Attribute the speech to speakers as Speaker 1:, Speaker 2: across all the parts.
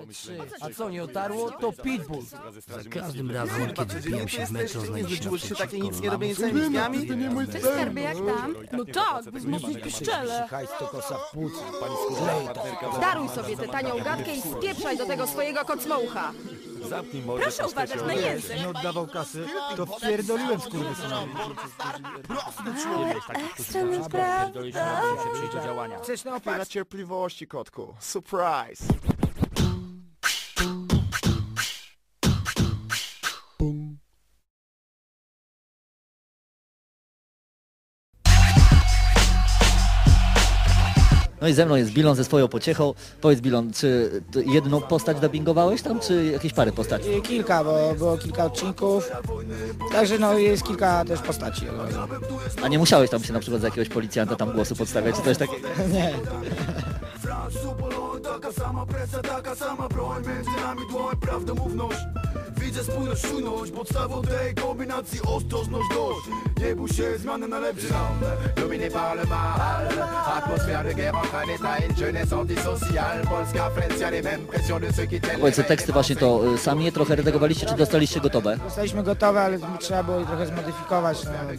Speaker 1: A co nie otarło, to pitbull.
Speaker 2: Za każdym razem, kiedy wbijam się w metro, znajdzie się
Speaker 3: Zwróciłeś się takie nic nie
Speaker 2: naprzeciwko
Speaker 3: robienie całymi dniami?
Speaker 4: Cześć skarbie, jak tam? No tak, by wzmocnić piszczele.
Speaker 1: Hajs to kosa w płucu.
Speaker 4: Daruj sobie tę tanią gadkę i spieprzaj do tego swojego kocmołcha. Proszę uważać na język.
Speaker 1: Nie oddawał kasy, to wpierdoliłem skurwysynowi.
Speaker 4: Ekstra naprawdę.
Speaker 1: Chcesz na opiec?
Speaker 3: Pełna cierpliwości, kotku. Surprise!
Speaker 5: No i ze mną jest Bilon ze swoją pociechą. Powiedz Bilon, czy jedną postać dubbingowałeś tam, czy jakieś parę postaci?
Speaker 6: Kilka, bo było kilka odcinków, także no jest kilka też postaci.
Speaker 5: A nie musiałeś tam się na przykład za jakiegoś policjanta tam głosu podstawiać, czy coś takiego?
Speaker 6: Nie.
Speaker 7: Taka sama presja, taka sama broń, między nami dłoń, prawdomówność. Widzę spójność, czujność, podstawą tej kombinacji ostrożność dość. Nie bój się, zmiany na lepszy. Dominé par le mal, atmosphère de guerre entre un état et une jeunesse antisociale. Polska Francja, les mêmes pressions de ceux qui tiennent.
Speaker 5: Powiedz, teksty właśnie to sami je trochę redagowaliście, czy dostaliście gotowe?
Speaker 6: Zostaliśmy gotowe, ale trzeba było je trochę zmodyfikować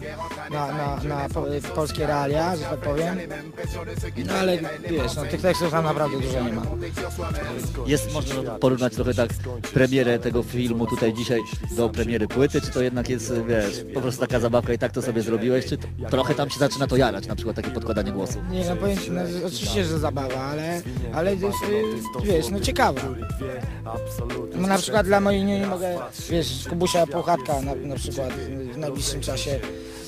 Speaker 6: na polskie realia, że tak powiem. No ale wiesz, no, tych tekstów tam naprawdę dużo nie ma.
Speaker 5: Jest można porównać trochę tak premierę tego filmu tutaj dzisiaj do premiery płyty, czy to jednak jest, wiesz, po prostu taka zabawka i tak to sobie zrobiłeś, czy trochę tam się zaczyna to jarać, na przykład takie podkładanie głosu?
Speaker 6: Nie, no powiem ci, no, oczywiście, że zabawa, ale wiesz, no ciekawa. No, na przykład dla mojej nie mogę, wiesz, Kubusia Puchatka na przykład w najbliższym czasie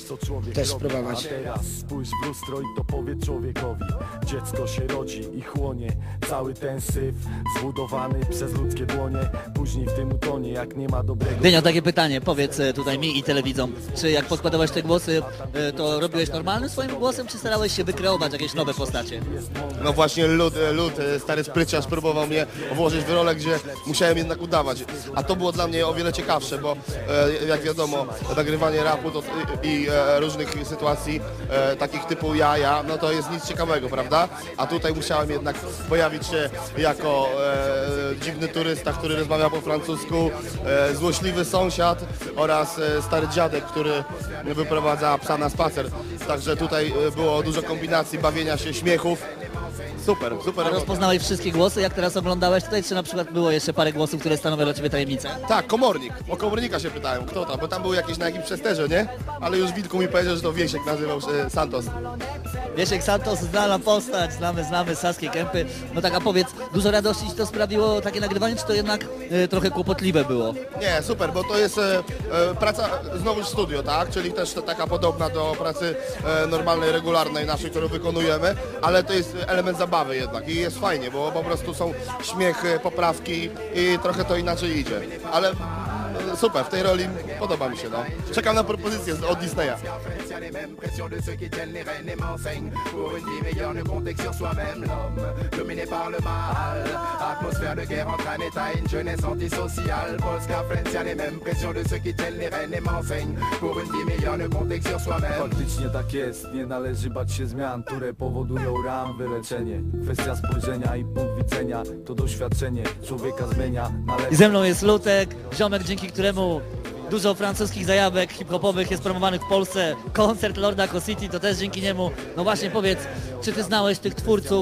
Speaker 6: też spróbować.
Speaker 7: Teraz spójrz w lustro i to powie człowiekowi. Dziecko się rodzi i chłonie. Cały ten syf zbudowany przez ludzkie dłonie. Później w tym utonie, jak nie ma dobrego.
Speaker 5: Dynio, takie pytanie, powiedz tutaj mi i telewidzom, czy jak podkładałeś te głosy, to robiłeś normalnym swoim głosem, czy starałeś się wykreować jakieś nowe postacie?
Speaker 3: No właśnie Lud, stary spryciarz, próbował mnie włożyć w rolę, gdzie musiałem jednak udawać. A to było dla mnie o wiele ciekawsze, bo jak wiadomo, nagrywanie rapu to, i różnych sytuacji, takich typu ja, no to jest nic ciekawego, prawda? A tutaj musiałem jednak pojawić się jako dziwny turysta, który rozmawia po francusku, złośliwy sąsiad oraz stary dziadek, który wyprowadza psa na spacer. Także tutaj było dużo kombinacji, bawienia się, śmiechów. Super
Speaker 5: A
Speaker 3: robota.
Speaker 5: rozpoznałeś wszystkie głosy, jak teraz oglądałeś tutaj, czy na przykład było jeszcze parę głosów, które stanowią dla Ciebie tajemnicę?
Speaker 3: Tak, komornik. O komornika się pytałem, kto tam, bo tam był jakiś na jakimś przesterze, nie? Ale już Wilku mi powiedział, że to Wiesiek nazywał się Santos.
Speaker 5: Wiesiek Santos, znana postać, znamy Saskię Kępy. No tak, a powiedz, dużo radości Ci to sprawiło takie nagrywanie, czy to jednak trochę kłopotliwe było?
Speaker 3: Nie, super, bo to jest praca znowu w studio, tak? Czyli też to taka podobna do pracy normalnej, regularnej naszej, którą wykonujemy, ale to jest element zabawy jednak i jest fajnie, bo po prostu są śmiechy, poprawki i trochę to inaczej idzie. Ale super, w tej roli podoba mi się, no. Czekam na propozycję od Disneya.
Speaker 7: Les mêmes pressions de ceux qui tiennent les rênes et m'enseignent. Pour une vie meilleure, ne comptez que sur soi-même. L'homme dominé par le mal. Atmosphère de guerre entre un état et une jeunesse antisociale. Polska Francja, les mêmes pressions de ceux qui tiennent les rênes et m'enseignent. Pour une vie meilleure, ne comptez que sur soi-même.
Speaker 8: Faktycznie tak jest, nie należy bać się zmian, które powodują ram, wyleczenie. Kwestia spojrzenia i punkt widzenia, to doświadczenie człowieka zmienia.
Speaker 5: I ze mną jest Lutek, ziomek, dzięki któremu dużo francuskich zajawek hip-hopowych jest promowanych w Polsce. Koncert Lorda City to też dzięki niemu. No właśnie, powiedz, czy ty znałeś tych twórców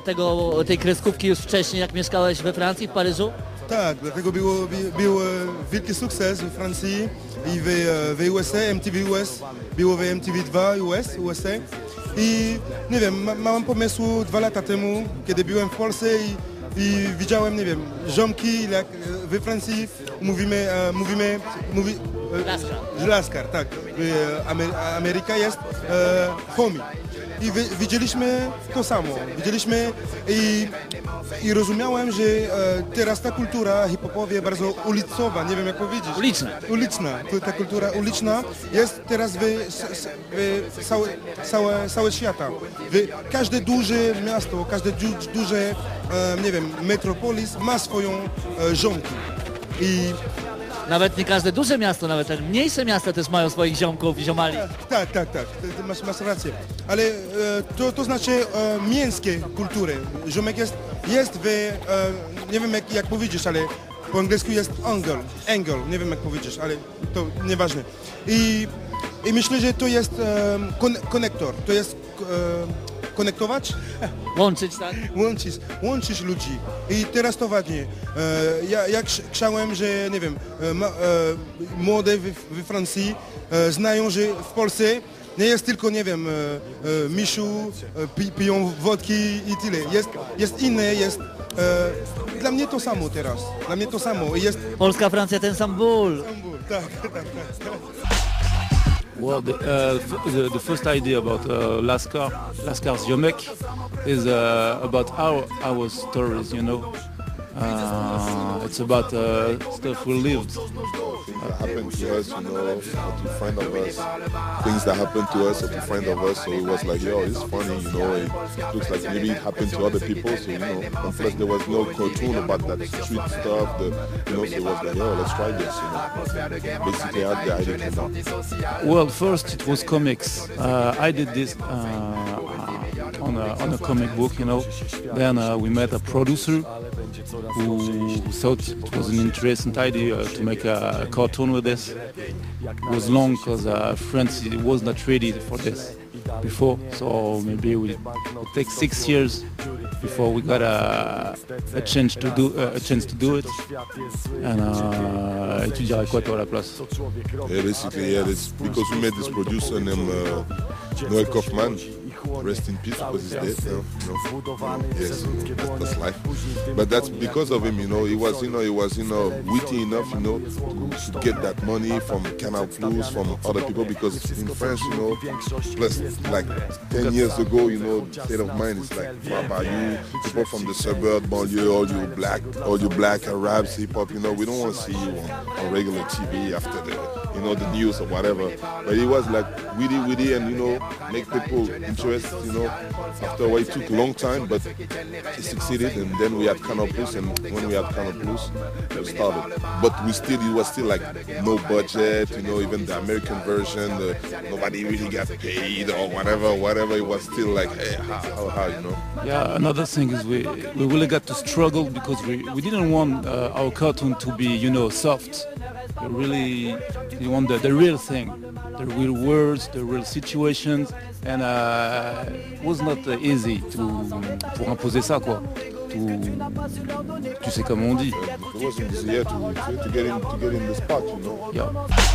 Speaker 5: tej kreskówki już wcześniej, jak mieszkałeś we Francji, w Paryżu?
Speaker 9: Tak, dlatego był wielki sukces w Francji i w USA, MTV US, było w MTV 2 USA. I nie wiem, mam pomysł 2 lata temu, kiedy byłem w Polsce i widziałem, nie wiem, ziomki, jak we Francji mówimy Laskar, tak, Ameryka jest homie. I widzieliśmy to samo, i rozumiałem, że teraz ta kultura hip-hopowa bardzo ulicowa, nie wiem jak powiedzieć. Uliczna. Ta kultura uliczna jest teraz w całe świata. Każde duże miasto, każde duże, nie wiem, metropolis ma swoją żonkę.
Speaker 5: nawet nie każde duże miasto, nawet te mniejsze miasta też mają swoich ziomków i ziomali.
Speaker 9: Tak. Masz rację. Ale to znaczy mięskie kultury. Ziomek jest nie wiem jak powiedzieć, ale po angielsku jest angle, nie wiem jak powiedzieć, ale to nieważne. I myślę, że to jest konektor, to jest konektować?
Speaker 5: Łączyć, tak?
Speaker 9: Łączyć ludzi. I teraz to ważnie. Ja chciałem, że nie wiem, młode we Francji znają, że w Polsce nie jest tylko, nie wiem, misiu, piją wodki i tyle. Jest inne, jest... Dla mnie to samo teraz. Dla mnie to samo. Jest...
Speaker 5: Polska, Francja, ten sam ból.
Speaker 9: Tak.
Speaker 10: Well, the first idea about Lascar Ziomek is about our stories, you know. It's about stuff we lived.
Speaker 11: That happened to us, you know, or to friend of us, things that happened to us or to friend of us. So it was like, yo, it's funny, you know. It looks like maybe it happened to other people. So you know, and plus there was no cartoon about that street stuff. So it was like, yo, let's try this. You know, basically how the idea came out.
Speaker 10: Well, first it was comics. I did this on a comic book, you know. Then we met a producer who thought it was an interesting idea to make a cartoon with this. It was long because France was not ready for this before, so maybe it would take 6 years before we got a chance to do it. And tu dirais quoi toi à la place?
Speaker 11: Yeah, basically, yeah, it's because we met this producer named Noel Kaufman. Rest in peace because he's dead now. You know. Yes, that's life. But that's because of him, you know. He was witty enough, you know, to get that money from Canal Plus, from other people, because in France, you know, plus like 10 years ago, you know, the state of mind is like, what about you? People from the suburb, banlieue, all you black Arabs, hip hop, you know, we don't want to see you on regular TV after the news or whatever. But he was like witty and, you know, make people interested, you know. After a while, it took a long time, but he succeeded, and then we had Canal Plus, and when we had Canal Plus, we started. But it was still like no budget, you know, even the American version, nobody really got paid or whatever, it was still like, hey, how, you know.
Speaker 10: Yeah, another thing is we really got to struggle because we didn't want our cartoon to be, you know, soft. We want the real thing, the real words, the real situations, and it was not easy pour imposer ça, quoi. Tu sais comment on dit.
Speaker 11: It wasn't easy to get in the spot, you know.
Speaker 10: Yeah.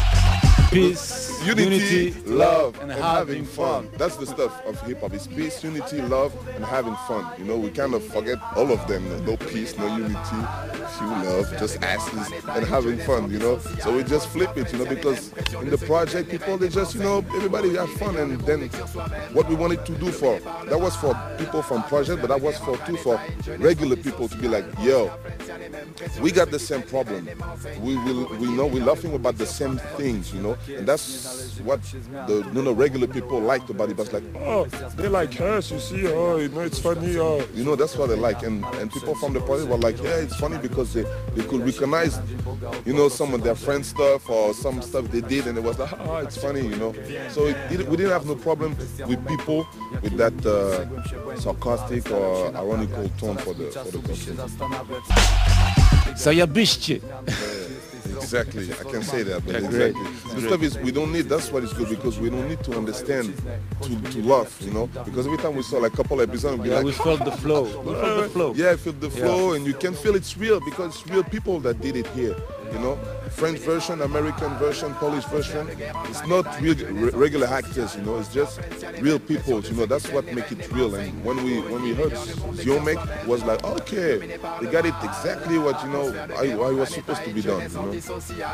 Speaker 10: Peace, unity, love, and having fun.
Speaker 11: That's the stuff of hip-hop. It's peace, unity, love, and having fun. You know, we kind of forget all of them. No peace, no unity, few love, just asses, and having fun, you know. So we just flip it, you know, because in the project, people, they just, you know, everybody have fun. And then what we wanted to do that was for people from project, but that was for regular people to be like, yo, we got the same problem. We know we're laughing about the same things, you know. And that's what the regular people liked about it. But it's like, oh, they like us, you see, oh, you know, it's funny, oh. You know, that's what they like. And people from the project were like, yeah, it's funny because they could recognize, you know, some of their friends' stuff or some stuff they did, and it was like, oh, it's funny, you know. So we didn't have no problem with people with that sarcastic or ironical tone for the cartoon.
Speaker 10: Zajebiście.
Speaker 11: Exactly, I can say that, but
Speaker 10: yeah,
Speaker 11: exactly. The stuff is, we don't need, that's what is good, because we don't need to understand to laugh, you know, because every time we saw like a couple episodes, we'd be like,
Speaker 10: we felt the flow.
Speaker 11: Yeah, feel the flow, and you can feel it's real, because it's real people that did it here, you know. French version, American version, Polish version, it's not real, regular actors, you know, it's just real people, you know, that's what makes it real. And when we heard Ziomek, it was like, okay, they got it exactly what, you know, I was supposed to be done, you know.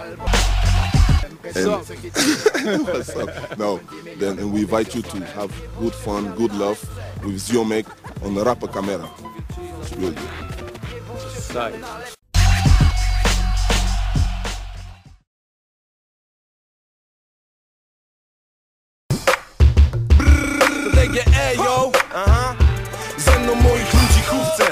Speaker 11: What's up? No, then we invite you to have good fun, good love with Ziomek on the Rapper Camera. It's real good.
Speaker 12: Ze mną moich ludzi chówce, ruch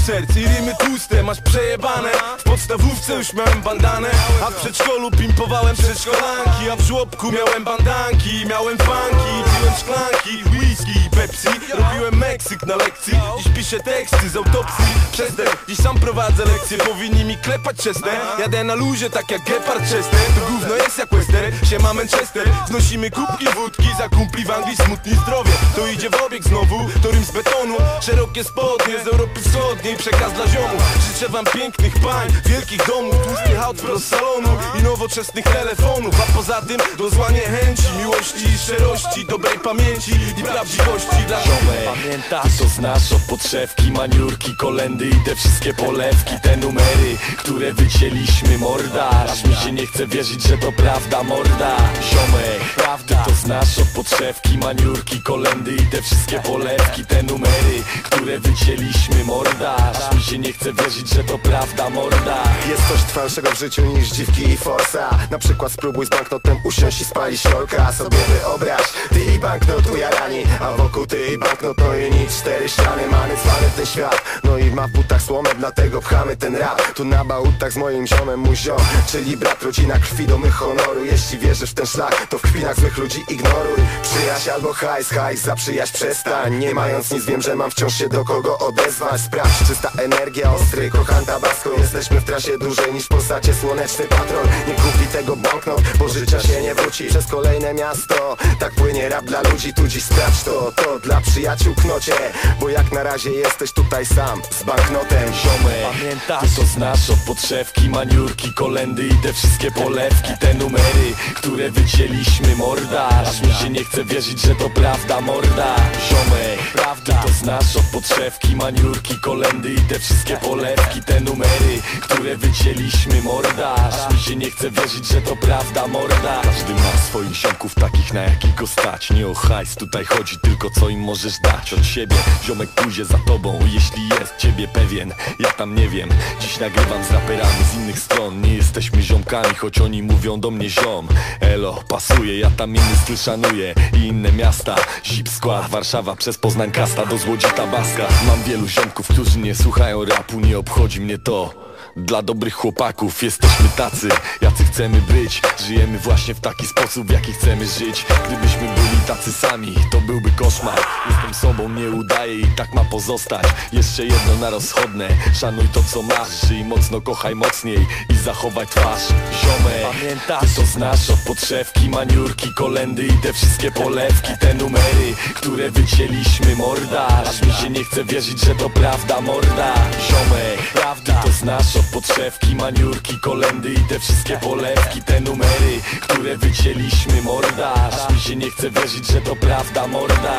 Speaker 12: serc i rymy tłuste, masz przejebane. W podstawówce już miałem bandanę, a w przedszkolu pimpowałem przedszkolanki. A w żłobku miałem bandanki, miałem funki, piłem szklanki, whisky, Pepsi. Robiłem Meksyk na lekcji, dziś piszę teksty z autopsji. Przestań, dziś sam prowadzę lekcje, powinni mi klepać czesne. Jadę na luzie tak jak Gepard Chester. To gówno jest jak Wester, siema Manchester. Znosimy kubki wódki za kumpli w Anglii, smutni zdrowie. To idzie w obieg znowu, to rym z betonu. Szerokie spodnie z Europy Wschodniej, przekaz dla ziomów. Życzę wam pięknych pań, wielkich domów, tłustych aut wprost z salonu i nowoczesnych telefonów. A poza tym dozłanie chęci, miłości i szczerości, dobrej pamięci i prawdziwości dla
Speaker 13: ziomek. Pamiętasz, ty to znasz od podszewki, maniurki, kolendy i te wszystkie polewki. Te numery, które wycięliśmy, morda. Aż mi się nie chce wierzyć, że to prawda, morda. Ziomek, prawda, ty to znasz od podszewki, maniurki, kolendy i te wszystkie polewki. Te numery, które wycięliśmy, morda. Aż mi się nie chce wierzyć, że to prawda, morda.
Speaker 14: Jest coś trwalszego w życiu niż dziwki i forsa. Na przykład spróbuj z banknotem usiąść i spalić siolka. Sobie wyobraź, ty i banknot ujarani, a wokół ty i banknot, no i nic, 4 ściany. Mamy zwany ten świat, no i ma w butach słomę, dlatego pchamy ten rap. Tu na bałutach z moim ziomem, mój ziom, czyli brat, rodzina, krwi, domy honoru. Jeśli wierzysz w ten szlak, to w kpinach złych ludzi ignoruj. Przyjaźń albo hajs, za przyjaźń przestań. Nie mając nic, wiem, że mam wciąż się do kogo odezwać. Sprawdź, czysta energia, ostry kochan tabasco. Jesteśmy w trasie dłużej niż w Polsacie słoneczny patrol. Nie kupi tego banknot, bo życia się nie wróci. Przez kolejne miasto, tak płynie rap dla ludzi. Tu dziś sprawdź to dla przyjaciół knocie. Bo jak na razie jesteś tutaj sam, z banknotem.
Speaker 13: Ziomek, pamiętasz, ty to znasz od podszewki, maniurki, kolendy i te wszystkie polewki. Te numery, które wycięliśmy, morda. Aż mi się nie chce wierzyć, że to prawda, morda. Ziomek, prawda, ty to znasz od podszewki, maniurki, kolendy i te wszystkie polewki. Te numery, które wycięliśmy, morda. Aż mi się nie chce wierzyć, że to prawda, morda. Każdy ma swoich ziomków takich, na jakich go stać. Nie o hajs tutaj chodzi, tylko co im możesz dać od siebie. Ziomek pójdzie za tobą, jeśli jest ciebie pewien. Ja tam nie wiem, dziś nagrywam z raperami z innych stron. Nie jesteśmy ziomkami, choć oni mówią do mnie ziom. Elo, pasuje, ja tam inny styl szanuję i inne miasta. Zip Skład, Warszawa przez Poznań, Kasta do Złodzi, Tabaska. Mam wielu ziomków, którzy nie słuchają rapu, nie obchodzi mnie to. Dla dobrych chłopaków jesteśmy tacy, jacy chcemy być. Żyjemy właśnie w taki sposób, w jaki chcemy żyć. Gdybyśmy byli tacy sami, to byłby koszmar. Jestem sobą, nie udaję i tak ma pozostać. Jeszcze jedno na rozchodne, szanuj to co masz. Żyj mocno, kochaj mocniej i zachowaj twarz. Ziomek, pamiętasz, ty to znasz od podszewki, maniurki, kolendy i te wszystkie polewki. Te numery, które wycięliśmy, morda. Aż mi się nie chce wierzyć, że to prawda, morda. Ziomek, prawda, ty to znasz od podszewki, maniurki, kolendy i te wszystkie polewki. Te numery, które wycięliśmy, morda. Aż mi się nie chce wierzyć, że to prawda, morda.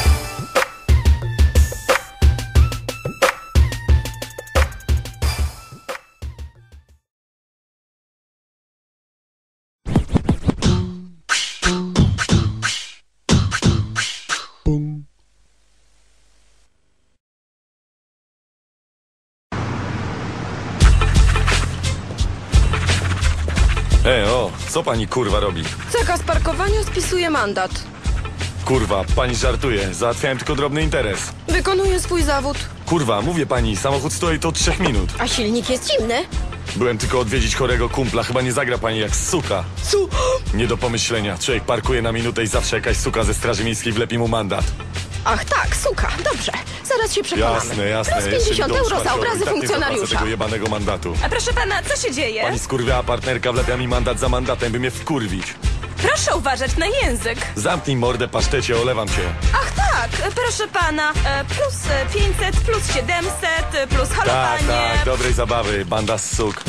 Speaker 13: Co pani kurwa robi?
Speaker 4: Zakaz parkowania spisuje mandat.
Speaker 13: Kurwa, pani żartuje, załatwiałem tylko drobny interes.
Speaker 4: Wykonuję swój zawód.
Speaker 13: Kurwa, mówię pani, samochód stoi to od 3 minut.
Speaker 4: A silnik jest zimny.
Speaker 13: Byłem tylko odwiedzić chorego kumpla, chyba nie zagra pani jak suka. Nie do pomyślenia, człowiek parkuje na minutę i zawsze jakaś suka ze straży miejskiej wlepi mu mandat.
Speaker 4: Ach tak, suka, dobrze. Zaraz się przekonamy.
Speaker 13: Jasne.
Speaker 4: Plus 50 euro za obrazy funkcjonariusza.
Speaker 13: Tego jebanego mandatu.
Speaker 15: A proszę pana, co się dzieje?
Speaker 13: Pani skurwiała partnerka, wlepia mi mandat za mandatem, by mnie wkurwić.
Speaker 15: Proszę uważać na język.
Speaker 13: Zamknij mordę, pasztecie, olewam cię.
Speaker 15: Ach tak, proszę pana, plus 500, plus 700, plus halowanie.
Speaker 13: Tak, dobrej zabawy, banda z suk.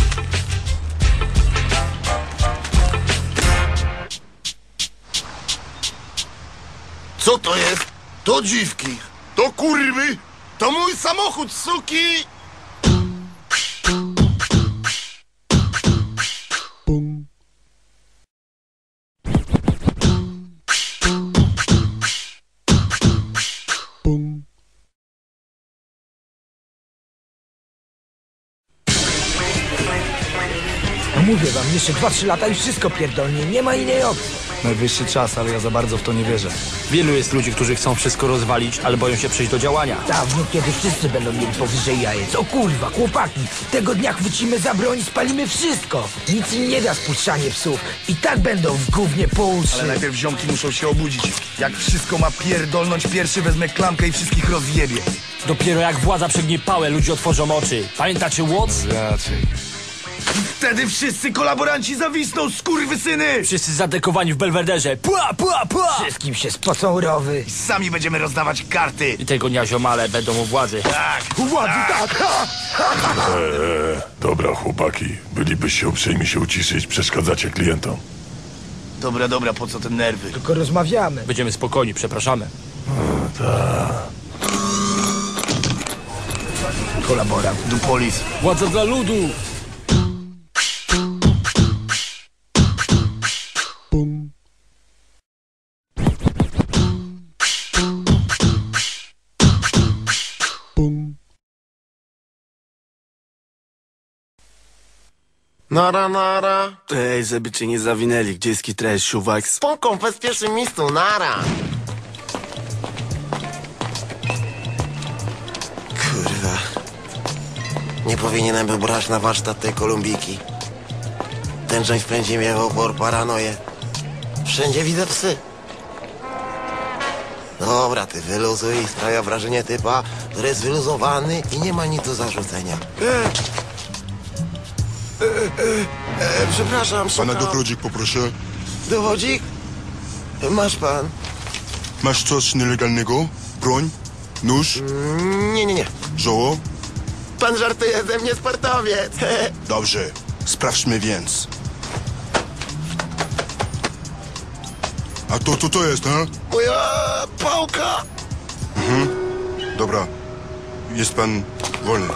Speaker 16: Co to jest? To dziwki. To kurwy. To mój samochód, suki.
Speaker 6: No mówię wam, jeszcze 2-3 lata i wszystko pierdolnie, nie ma innej opcji.
Speaker 8: Najwyższy czas, ale ja za bardzo w to nie wierzę.
Speaker 17: Wielu jest ludzi, którzy chcą wszystko rozwalić, ale boją się przejść do działania.
Speaker 18: Dawno, kiedy wszyscy będą mieli powyżej jajec. O kurwa, chłopaki, tego dnia chwycimy za broń i spalimy wszystko. Nic im nie da spuszczanie psów. I tak będą w gównie po uszy.
Speaker 19: Ale najpierw ziomki muszą się obudzić. Jak wszystko ma pierdolnąć, pierwszy wezmę klamkę i wszystkich rozjebie.
Speaker 17: Dopiero jak władza przegnie pałę, ludzie otworzą oczy. Pamiętacie Watts?
Speaker 19: Raczej. Wtedy wszyscy kolaboranci zawisną, skurwysyny!
Speaker 17: Wszyscy zadekowani w Belwederze. Pła, pła, pła!
Speaker 18: Wszystkim się spocą rowy.
Speaker 19: I sami będziemy rozdawać karty.
Speaker 17: I tego dnia ziomale będą u władzy.
Speaker 19: Tak, u władzy, tak!
Speaker 20: Dobra, chłopaki. Bylibyście uprzejmi się uciszyć, przeszkadzacie klientom.
Speaker 19: Dobra, po co te nerwy?
Speaker 18: Tylko rozmawiamy.
Speaker 17: Będziemy spokojni, przepraszamy.
Speaker 19: Kolaborant, Dupolis.
Speaker 17: Władza dla ludu!
Speaker 16: Nara.
Speaker 21: Ej, żeby cię nie zawinęli, gdzie jest kitres, siuwak?
Speaker 16: Spoko, w bezpiecznym miejscu, nara.
Speaker 21: Kurwa.
Speaker 16: Nie powinienem był brać na warsztat tej Kolumbijki. Ten część wpędzi mnie w opór, paranoję. Wszędzie widzę psy. Dobra, ty wyluzuj i sprawia wrażenie typa, który jest wyluzowany i nie ma nic do zarzucenia. Przepraszam, szukam...
Speaker 11: Pana dowodzik poproszę.
Speaker 16: Dowodzik? Masz pan.
Speaker 11: Masz coś nielegalnego? Broń? Nóż?
Speaker 16: Nie.
Speaker 11: Żoło?
Speaker 16: Pan żartuje ze mnie, sportowiec.
Speaker 11: Dobrze, sprawdźmy więc. A to jest, ha?
Speaker 16: Moja pałka.
Speaker 11: Dobra, jest pan wolny.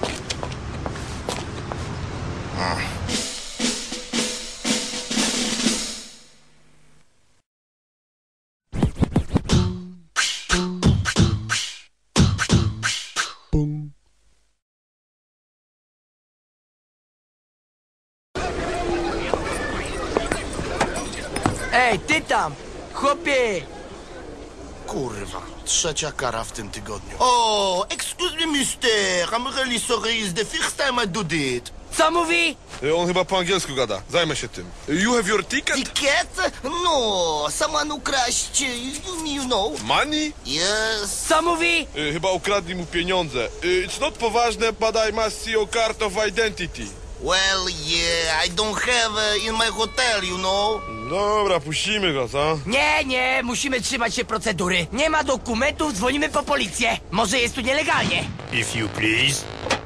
Speaker 18: Ej, ty tam! Chłopie!
Speaker 16: Kurwa, trzecia kara w tym tygodniu. Oh, excuse me, mister. I'm really sorry. It's the first time I do it.
Speaker 18: Co mówi?
Speaker 22: On chyba po angielsku gada. Zajmę się tym. You have your ticket?
Speaker 16: Ticket? No, someone ukraść, you know.
Speaker 22: Money?
Speaker 16: Yes.
Speaker 18: Co mówi?
Speaker 22: Chyba ukradli mu pieniądze. It's not poważne, but I must see your card of identity.
Speaker 16: Well, yeah, I don't have in my hotel, you know.
Speaker 22: Dobra, puścimy go, co?
Speaker 18: Nie, musimy trzymać się procedury. Nie ma dokumentów, dzwonimy po policję. Może jest tu nielegalnie.
Speaker 22: If you please.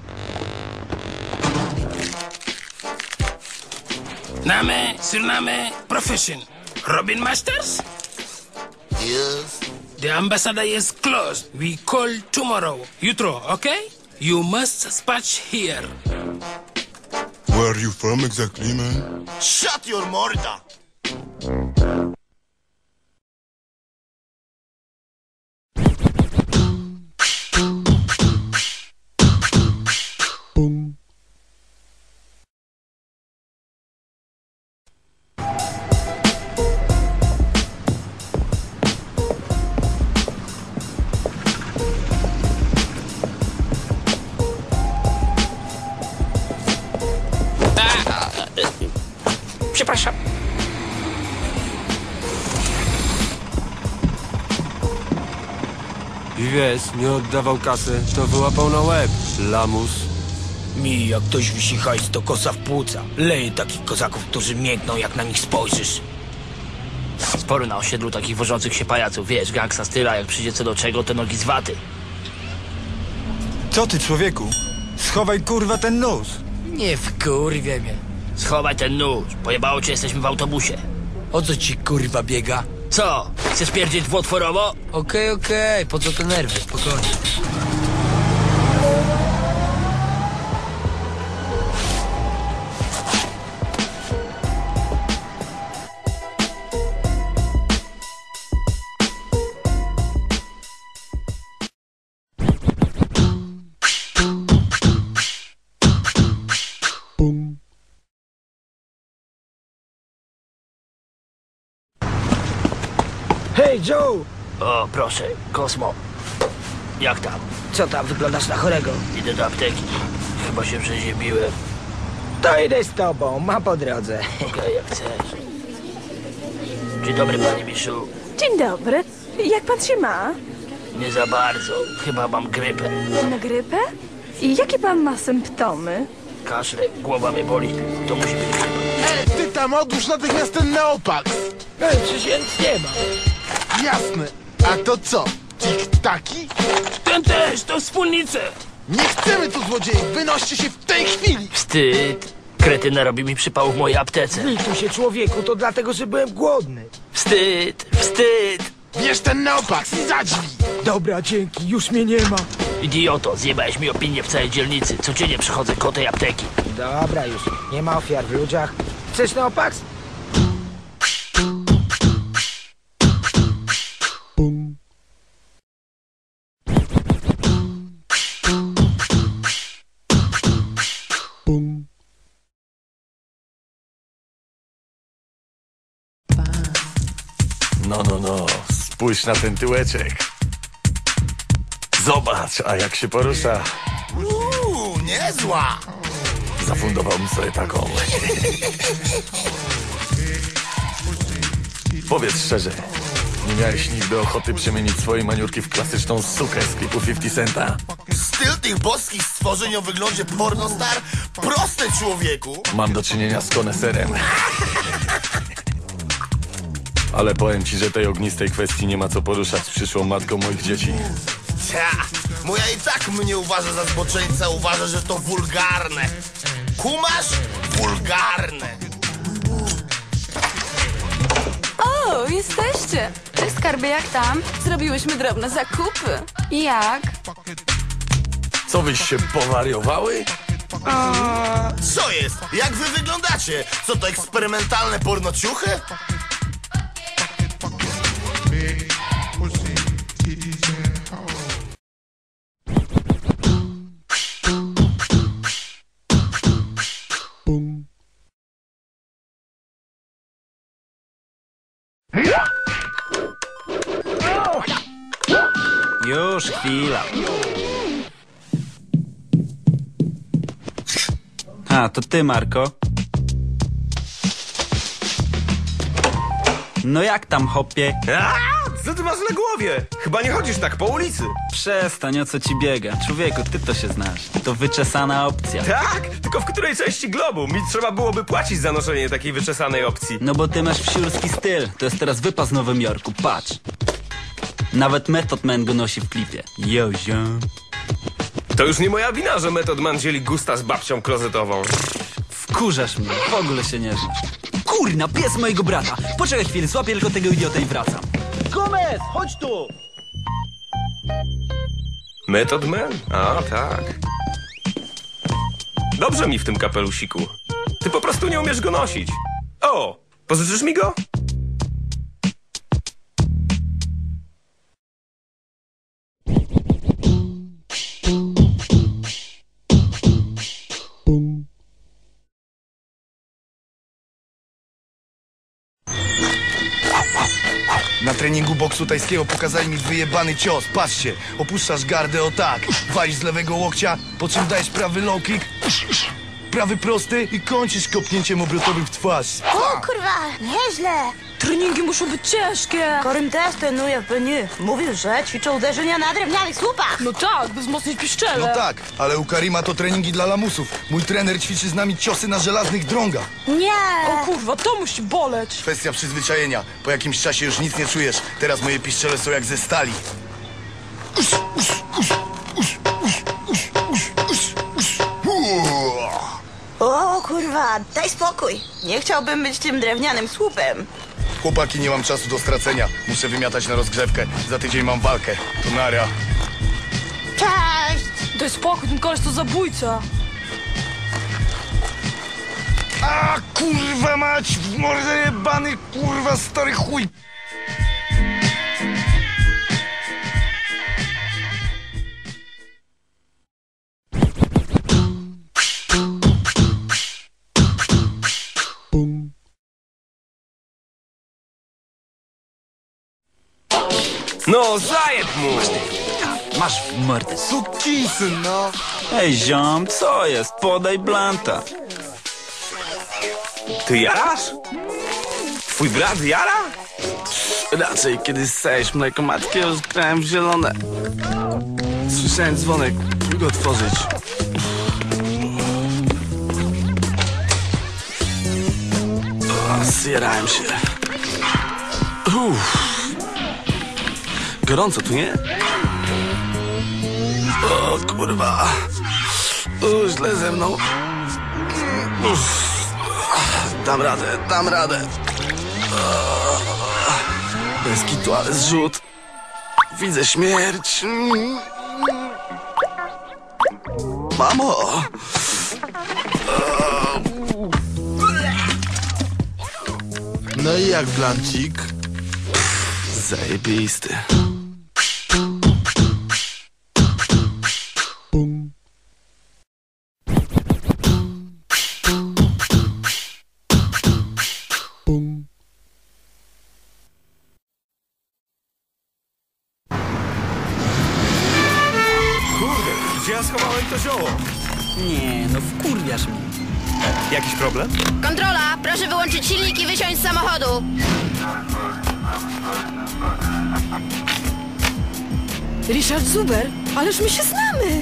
Speaker 23: Name, surname, profession. Robin Masters?
Speaker 16: Yes.
Speaker 23: The ambassador is closed. We call tomorrow. Jutro, okay? You must dispatch here.
Speaker 11: Where are you from exactly, man?
Speaker 16: Shut your morda.
Speaker 23: Przepraszam.
Speaker 24: I wiesz, nie oddawał kasy, to wyłapał na łeb. Lamus.
Speaker 18: Mi, jak ktoś wisi hajs, to kosa w płuca. Leje takich kozaków, którzy miękną, jak na nich spojrzysz.
Speaker 17: Sporo na osiedlu takich wożących się pajaców. Wiesz, gangsta styla, jak przyjdzie co do czego, to nogi z waty.
Speaker 19: Co ty, człowieku? Schowaj kurwa ten nóż.
Speaker 18: Nie wkurwie mnie.
Speaker 17: Schowaj ten nóż. Pojebało cię, jesteśmy w autobusie.
Speaker 18: O co ci kurwa biega?
Speaker 17: Co? Chcesz pierdzieć dwutworowo?
Speaker 18: Okej, po co te nerwy? Spokojnie. Joe!
Speaker 17: O, proszę, Kosmo. Jak tam?
Speaker 18: Co tam, wyglądasz na chorego?
Speaker 17: Idę do apteki. Chyba się przeziębiłem.
Speaker 18: To idę z tobą, ma po drodze.
Speaker 17: Okej, jak chcesz. Dzień dobry, panie Miszu.
Speaker 15: Dzień dobry. Jak pan się ma?
Speaker 17: Nie za bardzo. Chyba mam grypę.
Speaker 15: Na grypę? I jakie pan ma symptomy?
Speaker 17: Kaszle, głowa mnie boli. To musi być grypa.
Speaker 1: Ty tam odłóż natychmiast ten Neopax!
Speaker 18: Przecież ja nic nie mam.
Speaker 1: Jasne. A to co? Tik-taki?
Speaker 23: Ten też, to wspólnice!
Speaker 1: Nie chcemy tu złodziei! Wynoście się w tej chwili!
Speaker 17: Wstyd. Kretyna robi mi przypał w mojej aptece.
Speaker 18: Lituj się, człowieku, to dlatego, że byłem głodny.
Speaker 17: Wstyd, wstyd.
Speaker 1: Bierz ten Neopax i zadźwij!
Speaker 18: Dobra, dzięki, już mnie nie ma.
Speaker 17: Idioto, zjebałeś mi opinię w całej dzielnicy. Codziennie przychodzę koło tej apteki.
Speaker 18: Dobra już, nie ma ofiar w ludziach. Chcesz Neopax?
Speaker 13: No, spójrz na ten tyłeczek. Zobacz, a jak się porusza.
Speaker 1: Niezła!
Speaker 13: Zafundowałbym sobie taką. Powiedz szczerze, nie miałeś nigdy ochoty przemienić swojej maniurki w klasyczną sukę z klipu 50 Centa?
Speaker 1: Styl tych boskich stworzeń o wyglądzie pornostar? Proste, człowieku!
Speaker 13: Mam do czynienia z koneserem. Ale powiem ci, że tej ognistej kwestii nie ma co poruszać z przyszłą matką moich dzieci.
Speaker 1: Moja i tak mnie uważa za zboczeńca, uważa, że to wulgarne. Kumasz? Wulgarne.
Speaker 4: O, jesteście! Cześć, skarbie, jak tam? Zrobiłyśmy drobne zakupy. Jak?
Speaker 13: Co wyś się powariowały?
Speaker 1: Co jest? Jak wy wyglądacie? Co to, eksperymentalne pornociuchy?
Speaker 2: Już chwila. A, to ty, Marko. No jak tam, hopie?
Speaker 3: Co ty masz na głowie? Chyba nie chodzisz tak po ulicy.
Speaker 2: Przestań, o co ci biega. Człowieku, ty to się znasz. To wyczesana opcja.
Speaker 3: Tak? Tylko w której części globu? Mi trzeba byłoby płacić za noszenie takiej wyczesanej opcji.
Speaker 2: No bo ty masz wsiurski styl. To jest teraz wypas w Nowym Jorku, patrz. Nawet Method Man go nosi w klipie. Yo, ziom.
Speaker 3: To już nie moja wina, że Method Man dzieli gusta z babcią klozetową.
Speaker 2: Wkurzasz mnie, w ogóle się nie znasz. Kurna, pies mojego brata. Poczekaj chwilę, złapię tylko tego idiota i wracam.
Speaker 18: Gomez, chodź tu!
Speaker 3: Method Man? A, tak. Dobrze mi w tym kapelusiku. Ty po prostu nie umiesz go nosić. O, pożyczysz mi go?
Speaker 19: Na treningu boksu tajskiego pokazali mi wyjebany cios. Patrzcie, opuszczasz gardę o tak, walisz z lewego łokcia, po czym dajesz prawy low kick, prawy prosty i kończysz kopnięciem obrotowym w twarz.
Speaker 7: O kurwa, nieźle.
Speaker 15: Treningi muszą być ciężkie.
Speaker 7: Korym też trenuje w Beniu. Mówił, że ćwiczą uderzenia na drewnianych słupach.
Speaker 15: No tak, by wzmocnić piszczele.
Speaker 19: No tak, ale u Karima to treningi dla lamusów. Mój trener ćwiczy z nami ciosy na żelaznych drągach.
Speaker 7: Nie.
Speaker 15: O kurwa, to musi boleć.
Speaker 19: Kwestia przyzwyczajenia. Po jakimś czasie już nic nie czujesz. Teraz moje piszczele są jak ze stali.
Speaker 7: O kurwa, daj spokój. Nie chciałbym być tym drewnianym słupem.
Speaker 19: Chłopaki, nie mam czasu do stracenia. Muszę wymiatać na rozgrzewkę. Za tydzień mam walkę. To nara.
Speaker 7: Cześć!
Speaker 15: Daj spokój, ten koleś to zabójca.
Speaker 19: A kurwa mać, w mordę jebany, kurwa stary chuj.
Speaker 3: No, zajeb mu!
Speaker 2: Masz w mordę.
Speaker 19: Sukisyn, no.
Speaker 2: Ej, ziom, co jest? Podaj blanta.
Speaker 3: Ty jarasz? Twój brat jara?
Speaker 21: Raczej kiedyś ssałeś mleko matki, a rozgrałem w zielone. Słyszałem dzwonek, próbuj go otworzyć. Zjarałem się. Gorąco tu, nie? O kurwa. Źle ze mną. Dam radę. Bez kitu, ale zrzut. Widzę śmierć. Mamo!
Speaker 19: No i jak blancik?
Speaker 21: Zajebisty.
Speaker 3: Kurde, gdzie ja schowałem to zioło?
Speaker 2: Nie, no wkurwiasz mnie.
Speaker 3: Jakiś problem?
Speaker 4: Kontrola, proszę wyłączyć silnik i wysiąść z samochodu. Richard Zuber, ależ my się znamy.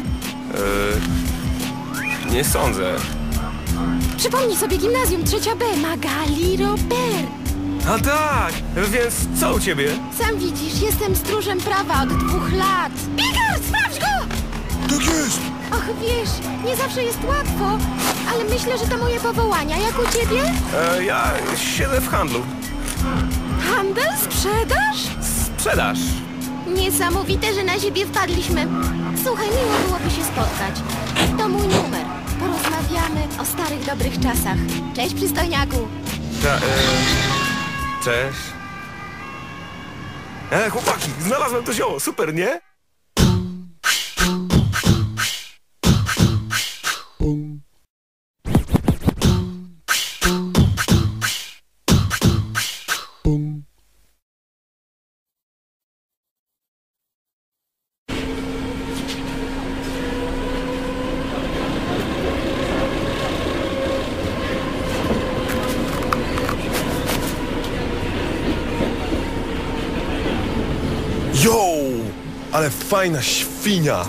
Speaker 3: Nie sądzę.
Speaker 4: Przypomnij sobie gimnazjum 3B, Magali Robert.
Speaker 3: A tak, więc co u ciebie?
Speaker 4: Sam widzisz, jestem stróżem prawa od 2 lat. Bigard, sprawdź go!
Speaker 19: Tak jest!
Speaker 4: Och, wiesz, nie zawsze jest łatwo, ale myślę, że to moje powołania. Jak u ciebie?
Speaker 3: Ja siedzę w handlu.
Speaker 4: Handel? Sprzedaż?
Speaker 3: Sprzedaż.
Speaker 4: Niesamowite, że na siebie wpadliśmy. Słuchaj, miło byłoby się spotkać. To mój numer. Porozmawiamy o starych, dobrych czasach. Cześć, przystojniaku.
Speaker 3: Cześć. Chłopaki, znalazłem to zioło, super, nie?
Speaker 22: Yo! Ale fajna świnia!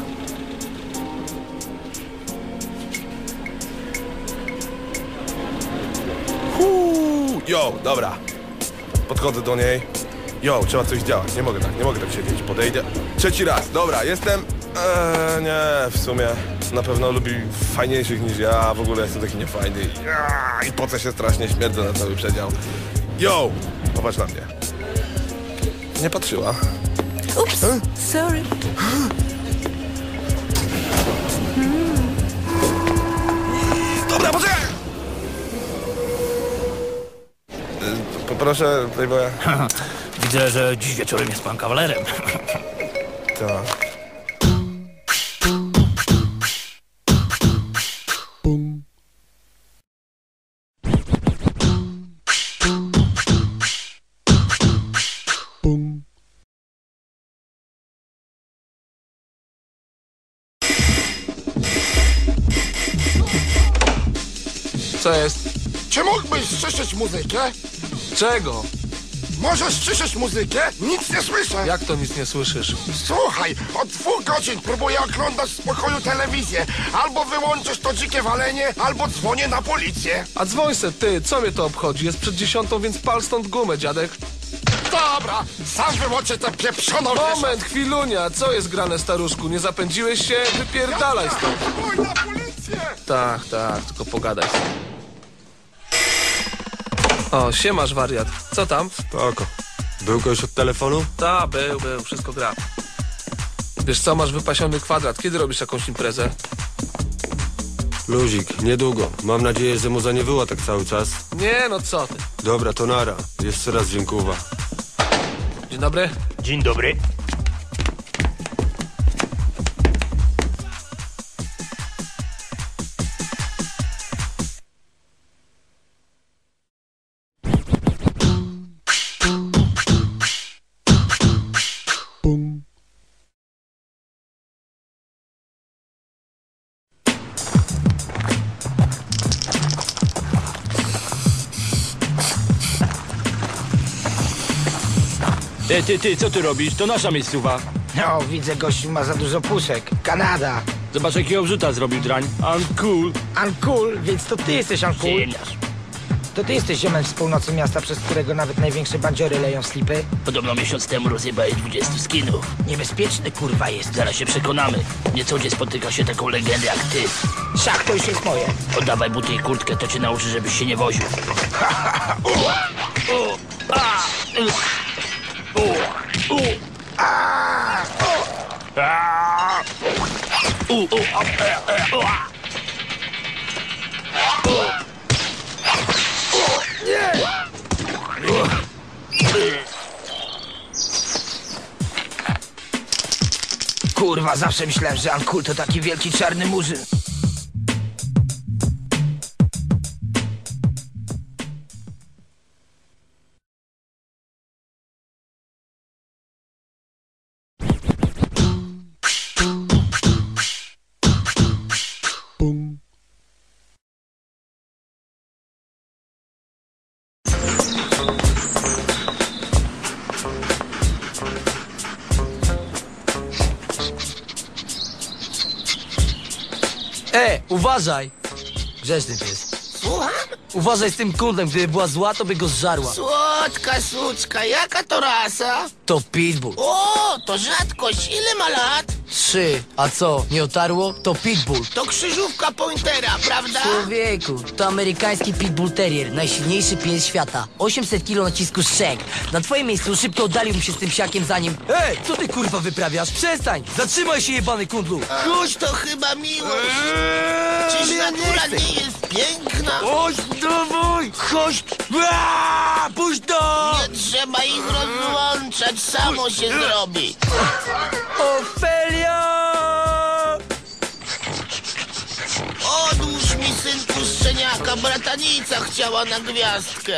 Speaker 22: Yo, dobra. Podchodzę do niej. Yo, trzeba coś działać. Nie mogę tak siedzieć. Podejdę. 3. raz. Dobra, jestem... nie, w sumie na pewno lubi fajniejszych niż ja. W ogóle jestem taki niefajny. I pocę się strasznie, śmierdzę na cały przedział. Yo! Popatrz na mnie. Nie patrzyła.
Speaker 4: Ups, sorry.
Speaker 22: Dobra, poczekaj! Poproszę, Playboya.
Speaker 17: Widzę, że dziś wieczorem jest pan kawalerem.
Speaker 22: Tak.
Speaker 19: Co jest?
Speaker 5: Czy mógłbyś ściszyć muzykę?
Speaker 19: Czego?
Speaker 5: Możesz ściszyć muzykę? Nic nie słyszę.
Speaker 19: Jak to nic nie słyszysz?
Speaker 5: Słuchaj, od 2 godzin próbuję oglądać w spokoju telewizję. Albo wyłączysz to dzikie walenie, albo dzwonię na policję.
Speaker 19: A dzwoń se ty, co mnie to obchodzi? Jest przed 10, więc pal stąd gumę, dziadek.
Speaker 5: Dobra, sam wyłączę tę pieprzoną
Speaker 19: Moment, chwilunia, co jest grane, staruszku? Nie zapędziłeś się? Wypierdalaj stąd.
Speaker 5: Dzwoń na policję!
Speaker 19: Tak, tylko pogadaj sobie. O, siemasz wariat. Co tam?
Speaker 24: Spoko. Był ktoś od telefonu?
Speaker 19: Ta, był, wszystko gra. Wiesz co, masz wypasiony kwadrat. Kiedy robisz jakąś imprezę?
Speaker 24: Luzik, niedługo. Mam nadzieję, że muza nie była tak cały czas.
Speaker 19: Nie, no co ty.
Speaker 24: Dobra, to nara. Jeszcze raz dziękuję.
Speaker 19: Dzień dobry.
Speaker 17: Dzień dobry. Ty, co ty robisz? To nasza miejscowa.
Speaker 18: No, widzę, gościu ma za dużo puszek. Kanada.
Speaker 17: Zobacz, jakiego wrzuta zrobił drań. Uncool.
Speaker 18: Uncool? Więc to ty jesteś uncool?
Speaker 17: Ziemniarz.
Speaker 18: To ty jesteś ziomem z północy miasta, przez którego nawet największe bandziory leją slipy?
Speaker 17: Podobno miesiąc temu rozjebałeś 20 skinów.
Speaker 18: Niebezpieczny, kurwa, jest.
Speaker 17: Zaraz się przekonamy. Nie co gdzie spotyka się taką legendę jak ty.
Speaker 18: Szach, to już jest moje.
Speaker 17: Oddawaj buty i kurtkę, to cię nauczy, żebyś się nie woził.
Speaker 18: Kurwa, zawsze myślałem, że Uncool to taki wielki czarny murzyn.
Speaker 9: Uważaj! Grzeczny pies.
Speaker 1: Słucham?
Speaker 9: Uważaj z tym kundlem, gdyby była zła, to by go zżarła.
Speaker 1: Słodka suczka, jaka to rasa?
Speaker 9: To pitbull.
Speaker 1: O, to rzadkość. Ile ma lat?
Speaker 9: 3. A co, nie otarło? To pitbull.
Speaker 1: To krzyżówka pointera, prawda?
Speaker 9: Człowieku, to amerykański pitbull terrier, najsilniejszy pies świata. 800 kg nacisku szczek. Na twoim miejscu szybko oddaliłbym się z tym psiakiem zanim... Ej, co ty kurwa wyprawiasz? Przestań! Zatrzymaj się, jebany kundlu!
Speaker 1: Chodź, to chyba miłość. Czyż natura nie jest piękna?
Speaker 9: Chodź, dawaj! Chodź! Puść to!
Speaker 1: Nie trzeba ich rozłączać, samo się zrobi.
Speaker 9: Ofelia!
Speaker 1: Odłóż mi, synku szczeniaka, bratanica chciała na gwiazdkę.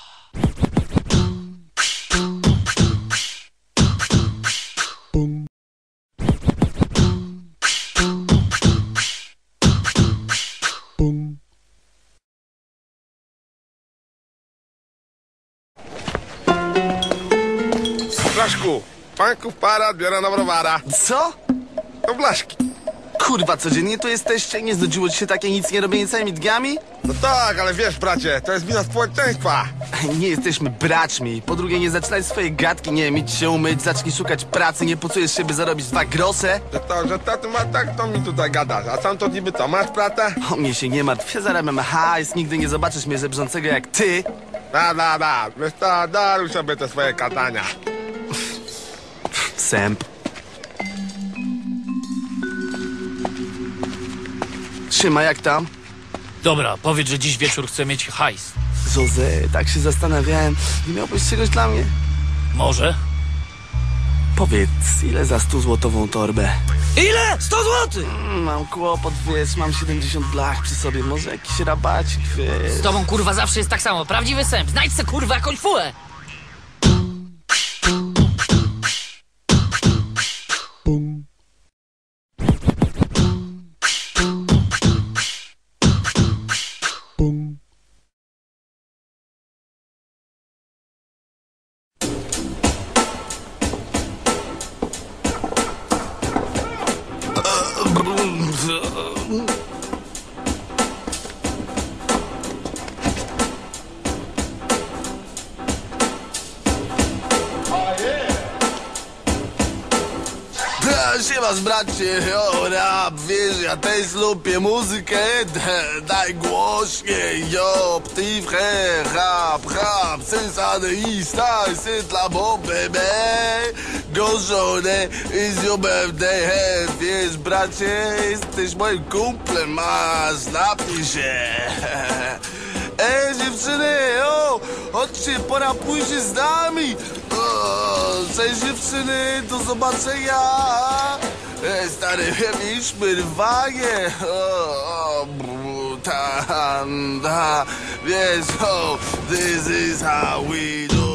Speaker 22: Blaszku, panków para, biorę na browara.
Speaker 21: Co?
Speaker 22: To blaszki.
Speaker 21: Kurwa, codziennie tu jesteście? Nie znudziło ci się takie nic nie robienie całymi dniami?
Speaker 22: No tak, ale wiesz, bracie, to jest wina społeczeństwa.
Speaker 21: Nie jesteśmy braćmi. Po drugie, nie zaczynaj swojej gadki, nie wiem, idź się umyć, zacznij szukać pracy, nie pocujesz się, by zarobić 2 grosze.
Speaker 22: Że to ty ma tak, to mi tutaj gadasz. A sam to niby co, masz pracę?
Speaker 21: O mnie się nie martw, ja zarabiam hajs, nigdy nie zobaczysz mnie żebrzącego jak ty.
Speaker 22: Da, wiesz co, daruj sobie te swoje katania.
Speaker 21: Sęp. Trzyma, jak tam?
Speaker 17: Dobra, powiedz, że dziś wieczór chcę mieć hajs.
Speaker 21: Jose, tak się zastanawiałem, nie miałbyś czegoś dla mnie?
Speaker 17: Może?
Speaker 21: Powiedz, ile za 100-złotową torbę?
Speaker 9: Ile? 100 zł!
Speaker 21: Mam kłopot, wiesz, mam 70 blach przy sobie, może jakiś rabacik, wiesz.
Speaker 17: Z tobą, kurwa, zawsze jest tak samo. Prawdziwy sęp. Znajdź se, kurwa, jakąś fułę.
Speaker 21: Siemasz, bracie, jo, rap, wiesz, ja też lubię muzykę, daj głośniej, yo, petit frère, rap, c'est ça de style, c'est de la bombe, bébé, gorzone, is your birthday, wiesz, bracie, jesteś moim kumplem, masz, napij się. Ej, dziewczyny, o, chodźcie, porapujcie z nami. O, cześć dziewczyny, do zobaczenia. Ej, stary, mieliśmy rwanie. Wiesz, oh, this is how we do.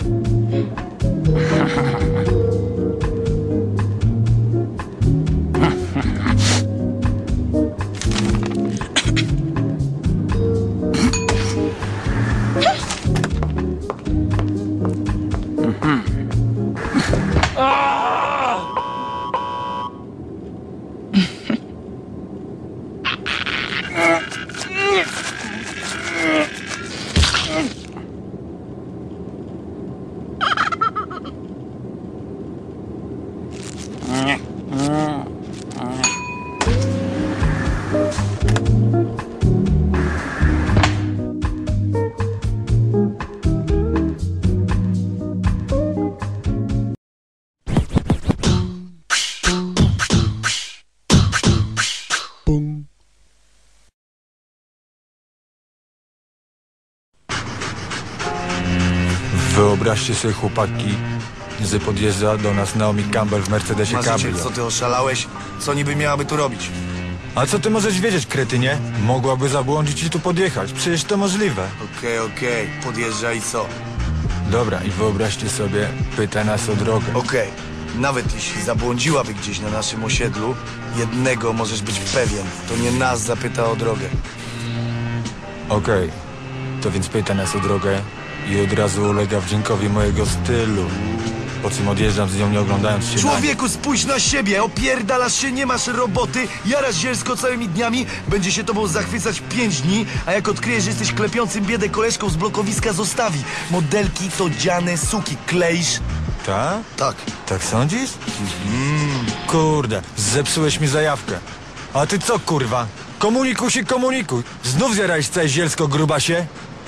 Speaker 6: Wyobraźcie sobie, chłopaki, że podjeżdża do nas Naomi Campbell w Mercedesie Cabrio.
Speaker 19: Co ty oszalałeś? Co niby miałaby tu robić?
Speaker 6: A co ty możesz wiedzieć, kretynie? Mogłaby zabłądzić i tu podjechać. Przecież to możliwe.
Speaker 19: Okej, podjeżdża i co?
Speaker 6: Dobra, i wyobraźcie sobie, pyta nas o drogę.
Speaker 19: Okej, nawet jeśli zabłądziłaby gdzieś na naszym osiedlu, jednego możesz być pewien, to nie nas zapyta o drogę.
Speaker 6: Okej, to więc pyta nas o drogę i od razu ulega wdziękowi mojego stylu. Po czym odjeżdżam z nią, nie oglądając się
Speaker 19: Człowieku, spójrz na siebie, opierdalasz się, nie masz roboty, jarasz zielsko całymi dniami, będzie się tobą zachwycać 5 dni, a jak odkryjesz, że jesteś klepiącym biedę koleżką z blokowiska, zostawi. Modelki to dziane suki, kleisz?
Speaker 6: Tak?
Speaker 19: Tak.
Speaker 6: Tak sądzisz? Kurde, zepsułeś mi zajawkę. A ty co, kurwa? Komunikuj. Znów zjarałeś całe zielsko, grubasie?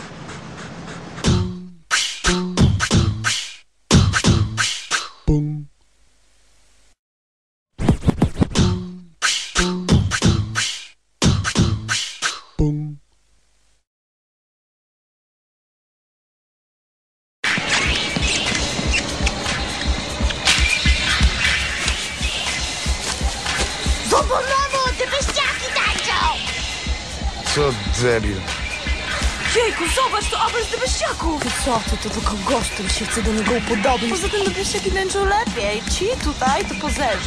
Speaker 19: Co debil.
Speaker 15: Jejku, zobacz, to Abel z Debeściaków!
Speaker 7: Ty co, to tylko gość, który się chce do niego upodobnić. Poza tym Debeściaki męczą lepiej. Ci tutaj to pozerzy.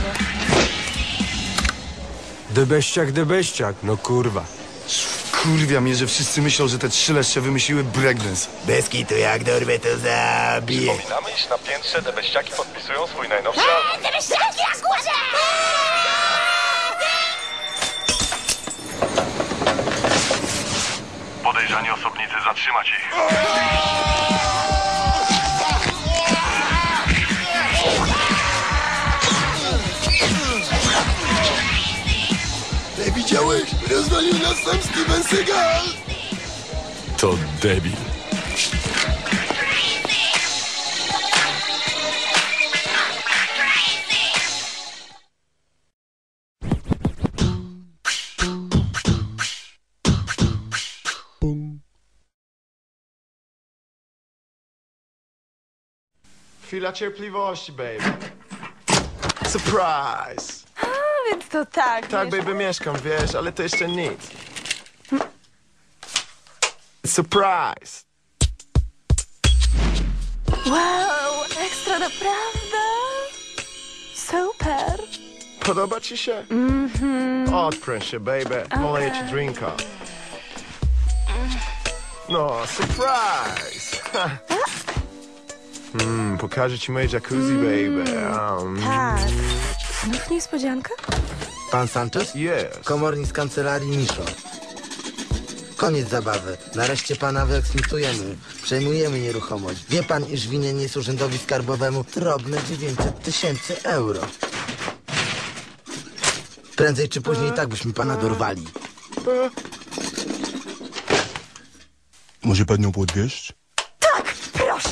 Speaker 6: Debeściak, no kurwa.
Speaker 19: Kurwia mnie, że wszyscy myślą, że te 3 leszcze wymyśliły breakdance.
Speaker 16: Bez kitu, jak dorwę to zabiję.
Speaker 10: Przypominamy, iż na piętrze Debeściaki podpisują swój najnowszy album.
Speaker 4: Debeściaki na górze!
Speaker 10: Podejrzani osobnicy, zatrzymać ich.
Speaker 5: Ty widziałeś? Rozwalił nas sam Steven Seagal!
Speaker 20: To debil.
Speaker 12: Chwila cierpliwości, baby. Surprise!
Speaker 7: A, więc to tak.
Speaker 12: Tak, baby, mieszkam, wiesz, ale to jeszcze nic. Surprise!
Speaker 7: Wow, ekstra naprawdę. Super.
Speaker 12: Podoba ci się? Odpręż się, baby. Moleję ci drinka. No, surprise! Pokażę ci moje jacuzzi, baby.
Speaker 7: Tak. Znów niespodzianka?
Speaker 16: Pan Sanchez?
Speaker 12: Yes.
Speaker 16: Komornik z kancelarii Miszo. Koniec zabawy. Nareszcie pana wyeksmitujemy. Przejmujemy nieruchomość. Wie pan, iż winien jest urzędowi skarbowemu drobne 900 000 euro. Prędzej czy później i tak byśmy pana dorwali.
Speaker 20: Może pan ją podwieźć?
Speaker 7: Tak, proszę.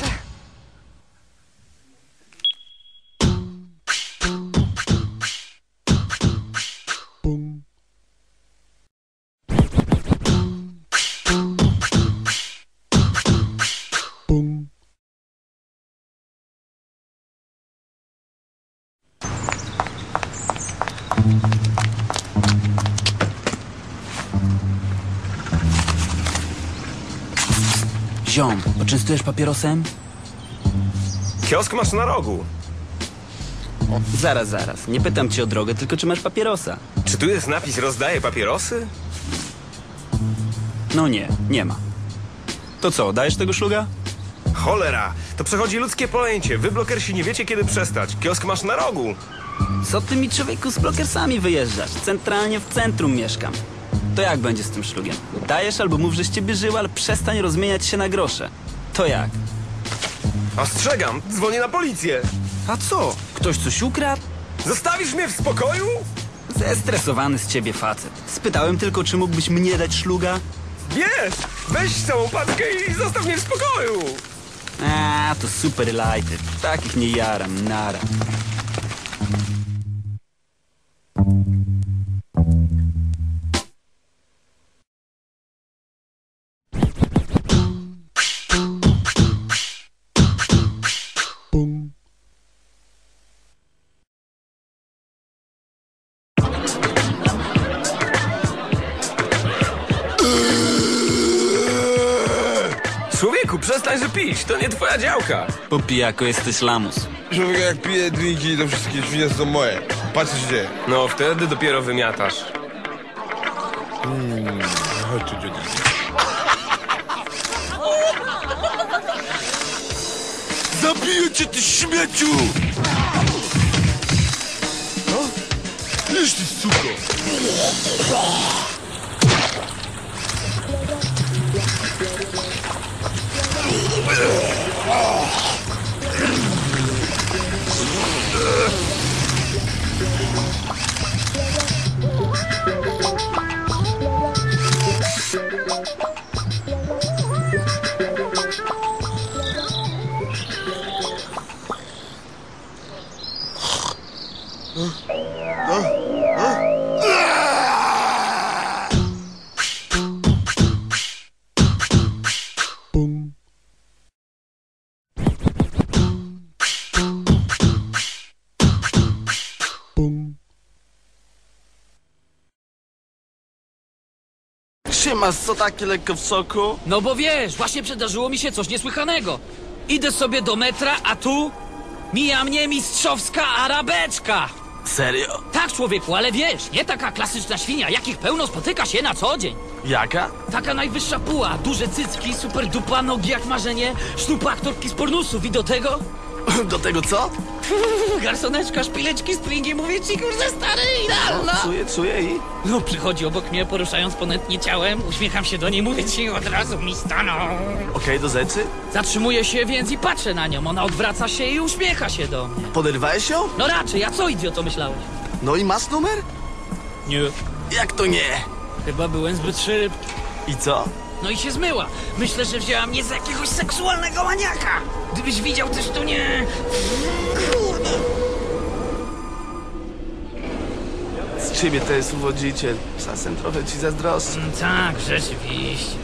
Speaker 2: Ziom, poczęstujesz papierosem?
Speaker 3: Kiosk masz na rogu.
Speaker 2: Zaraz. Nie pytam cię o drogę, tylko czy masz papierosa.
Speaker 3: Czy tu jest napis rozdaje papierosy?
Speaker 2: No nie ma. To co, dajesz tego szluga?
Speaker 3: Cholera, to przechodzi ludzkie pojęcie. Wy blokersi nie wiecie kiedy przestać. Kiosk masz na rogu.
Speaker 2: Co ty mi, człowieku, z blokersami wyjeżdżasz? Centralnie w centrum mieszkam. To jak będzie z tym szlugiem? Dajesz albo mów, że z ciebie żył, ale przestań rozmieniać się na grosze. To jak?
Speaker 3: Ostrzegam, dzwonię na policję.
Speaker 2: A co? Ktoś coś ukradł?
Speaker 3: Zostawisz mnie w spokoju?
Speaker 2: Zestresowany z ciebie facet. Spytałem tylko, czy mógłbyś mnie dać szluga?
Speaker 3: Wiesz, weź całą paczkę i zostaw mnie w spokoju.
Speaker 2: To super lighty. Takich nie jaram, nara.
Speaker 3: Człowieku, przestań że pić, to nie twoja działka.
Speaker 2: Po pijaku jesteś lamus.
Speaker 22: Człowiek jak pije drinki, to wszystkie świnie są moje. Patrz co się dzieje.
Speaker 3: No, wtedy dopiero wymiatasz.
Speaker 22: Chodź tu, dzieci. Zabiję cię, ty śmieciu! No? Iż ty, suko!
Speaker 21: Trzymasz co takie lekko w soku?
Speaker 17: No bo wiesz, właśnie przydarzyło mi się coś niesłychanego. Idę sobie do metra, a tu mija mnie mistrzowska arabeczka.
Speaker 21: Serio?
Speaker 17: Tak, człowieku, ale wiesz, nie taka klasyczna świnia, jakich pełno spotyka się na co dzień.
Speaker 21: Jaka?
Speaker 17: Taka najwyższa puła, duże cycki, super dupa, nogi jak marzenie, sztupa aktorki z pornusów i do tego...
Speaker 21: Do tego co?
Speaker 17: Garsoneczka, szpileczki, stringi, mówię ci, kurde, stary, idealna.
Speaker 21: Czuję i...
Speaker 17: No, przychodzi obok mnie, poruszając ponętnie ciałem, uśmiecham się do niej, mówię ci, od razu mi stanął.
Speaker 21: Okej, do rzeczy?
Speaker 17: Zatrzymuję się więc i patrzę na nią, ona odwraca się i uśmiecha się do mnie.
Speaker 21: Poderwałeś ją?
Speaker 17: No raczej, a co idioto myślałeś?
Speaker 21: No i masz numer?
Speaker 17: Nie.
Speaker 21: Jak to nie?
Speaker 17: Chyba byłem zbyt szybki.
Speaker 21: I co?
Speaker 17: No i się zmyła. Myślę, że wzięła mnie za jakiegoś seksualnego maniaka. Gdybyś widział też to nie... Kurde.
Speaker 21: Z ciebie to jest uwodziciel. Czasem trochę ci zazdroszczę.
Speaker 17: Tak, rzeczywiście.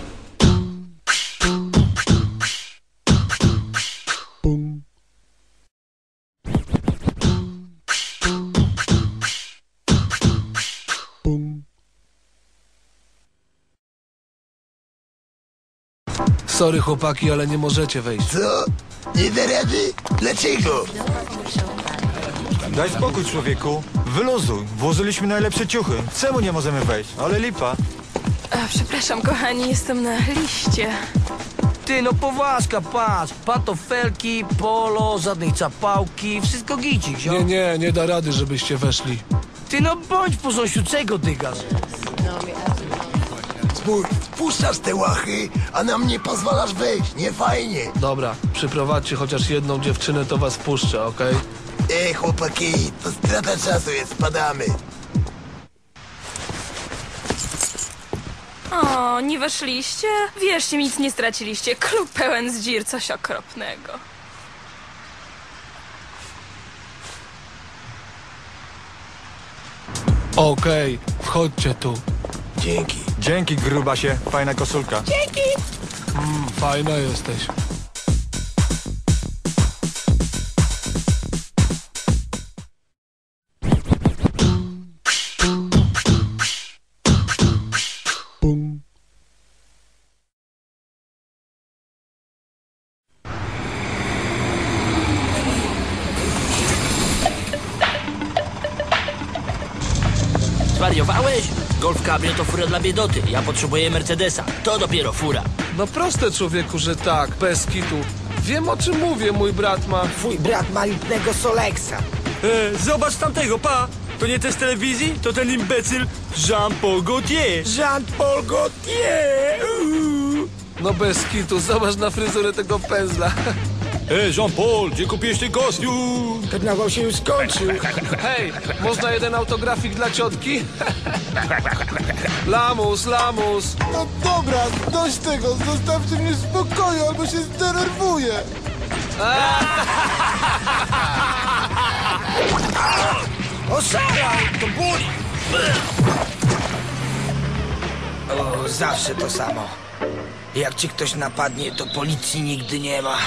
Speaker 8: Sorry chłopaki, ale nie możecie wejść.
Speaker 5: Co? Nie da rady? Dlaczego?
Speaker 6: Daj spokój, człowieku. Wyluzuj. Włożyliśmy najlepsze ciuchy. Czemu nie możemy wejść? Ale lipa.
Speaker 15: Przepraszam, kochani, jestem na liście.
Speaker 9: Ty, no poważka, patrz. Pantofelki, polo, żadnej czapałki, wszystko gicik, ziom.
Speaker 8: Nie da rady, żebyście weszli.
Speaker 9: Ty, no bądź porząsiu, czego dygasz?
Speaker 5: Spójrz, wpuszczasz te łachy, a nam nie pozwalasz wejść. Nie fajnie.
Speaker 8: Dobra, przyprowadźcie chociaż jedną dziewczynę, to was puszczę, okej?
Speaker 5: Chłopaki, to strata czasu jest, spadamy.
Speaker 15: O, nie weszliście? Wierzcie mi, nic nie straciliście. Klub pełen zdzir, coś okropnego.
Speaker 8: Okej, wchodźcie tu.
Speaker 5: Dzięki.
Speaker 6: Dzięki, grubasie. Fajna koszulka.
Speaker 15: Dzięki!
Speaker 8: Fajna jesteś.
Speaker 18: zwariowałeś? Golf Cabrio to fura dla biedoty. Ja potrzebuję Mercedesa. To dopiero fura.
Speaker 8: No proste, człowieku, że tak, bez kitu. Wiem, o czym mówię, mój brat ma...
Speaker 18: Twój brat ma lipnego Solexa.
Speaker 6: Zobacz tamtego, pa! To nie ten z telewizji? To ten imbecyl Jean-Paul Gaultier.
Speaker 18: Jean-Paul Gaultier!
Speaker 8: No bez kitu, zobacz na fryzurę tego pędzla.
Speaker 6: Jean-Paul, gdzie kupiłeś ten kostium?
Speaker 18: Karnawał się już skończył.
Speaker 8: Hej, można jeden autografik dla ciotki? Lamus, lamus.
Speaker 11: No dobra, dość tego, zostawcie mnie w spokoju, albo się zdenerwuję.
Speaker 18: Oszalał, to boli. O, zawsze to samo. Jak ci ktoś napadnie, to policji nigdy nie ma.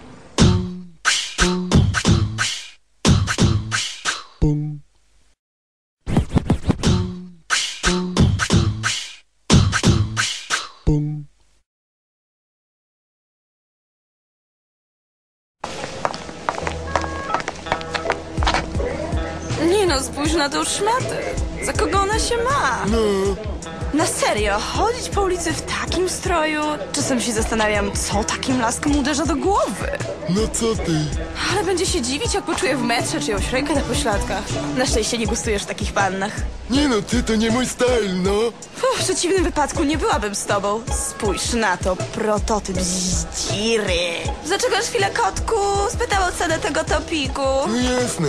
Speaker 15: Nie no, spójrz na tą szmatę. Za kogo ona się ma?
Speaker 11: No.
Speaker 15: Na serio, chodzić po ulicy w takim stroju? Czasem się zastanawiam, co takim laskom uderza do głowy.
Speaker 11: No co ty?
Speaker 15: Ale będzie się dziwić, jak poczuje w metrze czyjąś rękę na pośladkach. Na szczęście nie gustujesz w takich pannach.
Speaker 11: Nie no, ty to nie mój style, no.
Speaker 15: W przeciwnym wypadku nie byłabym z tobą. Spójrz na to, prototyp zdziry. Zaczekasz chwilę, kotku? Spytał o cenę tego topiku.
Speaker 11: No jasne.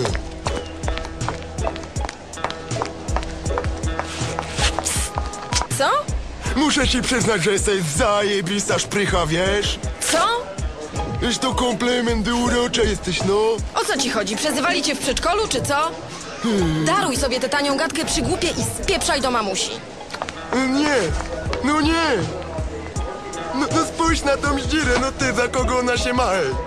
Speaker 15: Co?
Speaker 11: Muszę ci przyznać, że jesteś zajebista szprycha, wiesz?
Speaker 13: Co?
Speaker 11: Wiesz, to komplementy urocza jesteś, no.
Speaker 13: O co ci chodzi? Przezywali cię w przedszkolu, czy co? Daruj sobie tę tanią gadkę przy głupie i spieprzaj do mamusi.
Speaker 11: Nie, no nie. No spójrz na tą zdzirę, no ty, za kogo ona się ma, ej.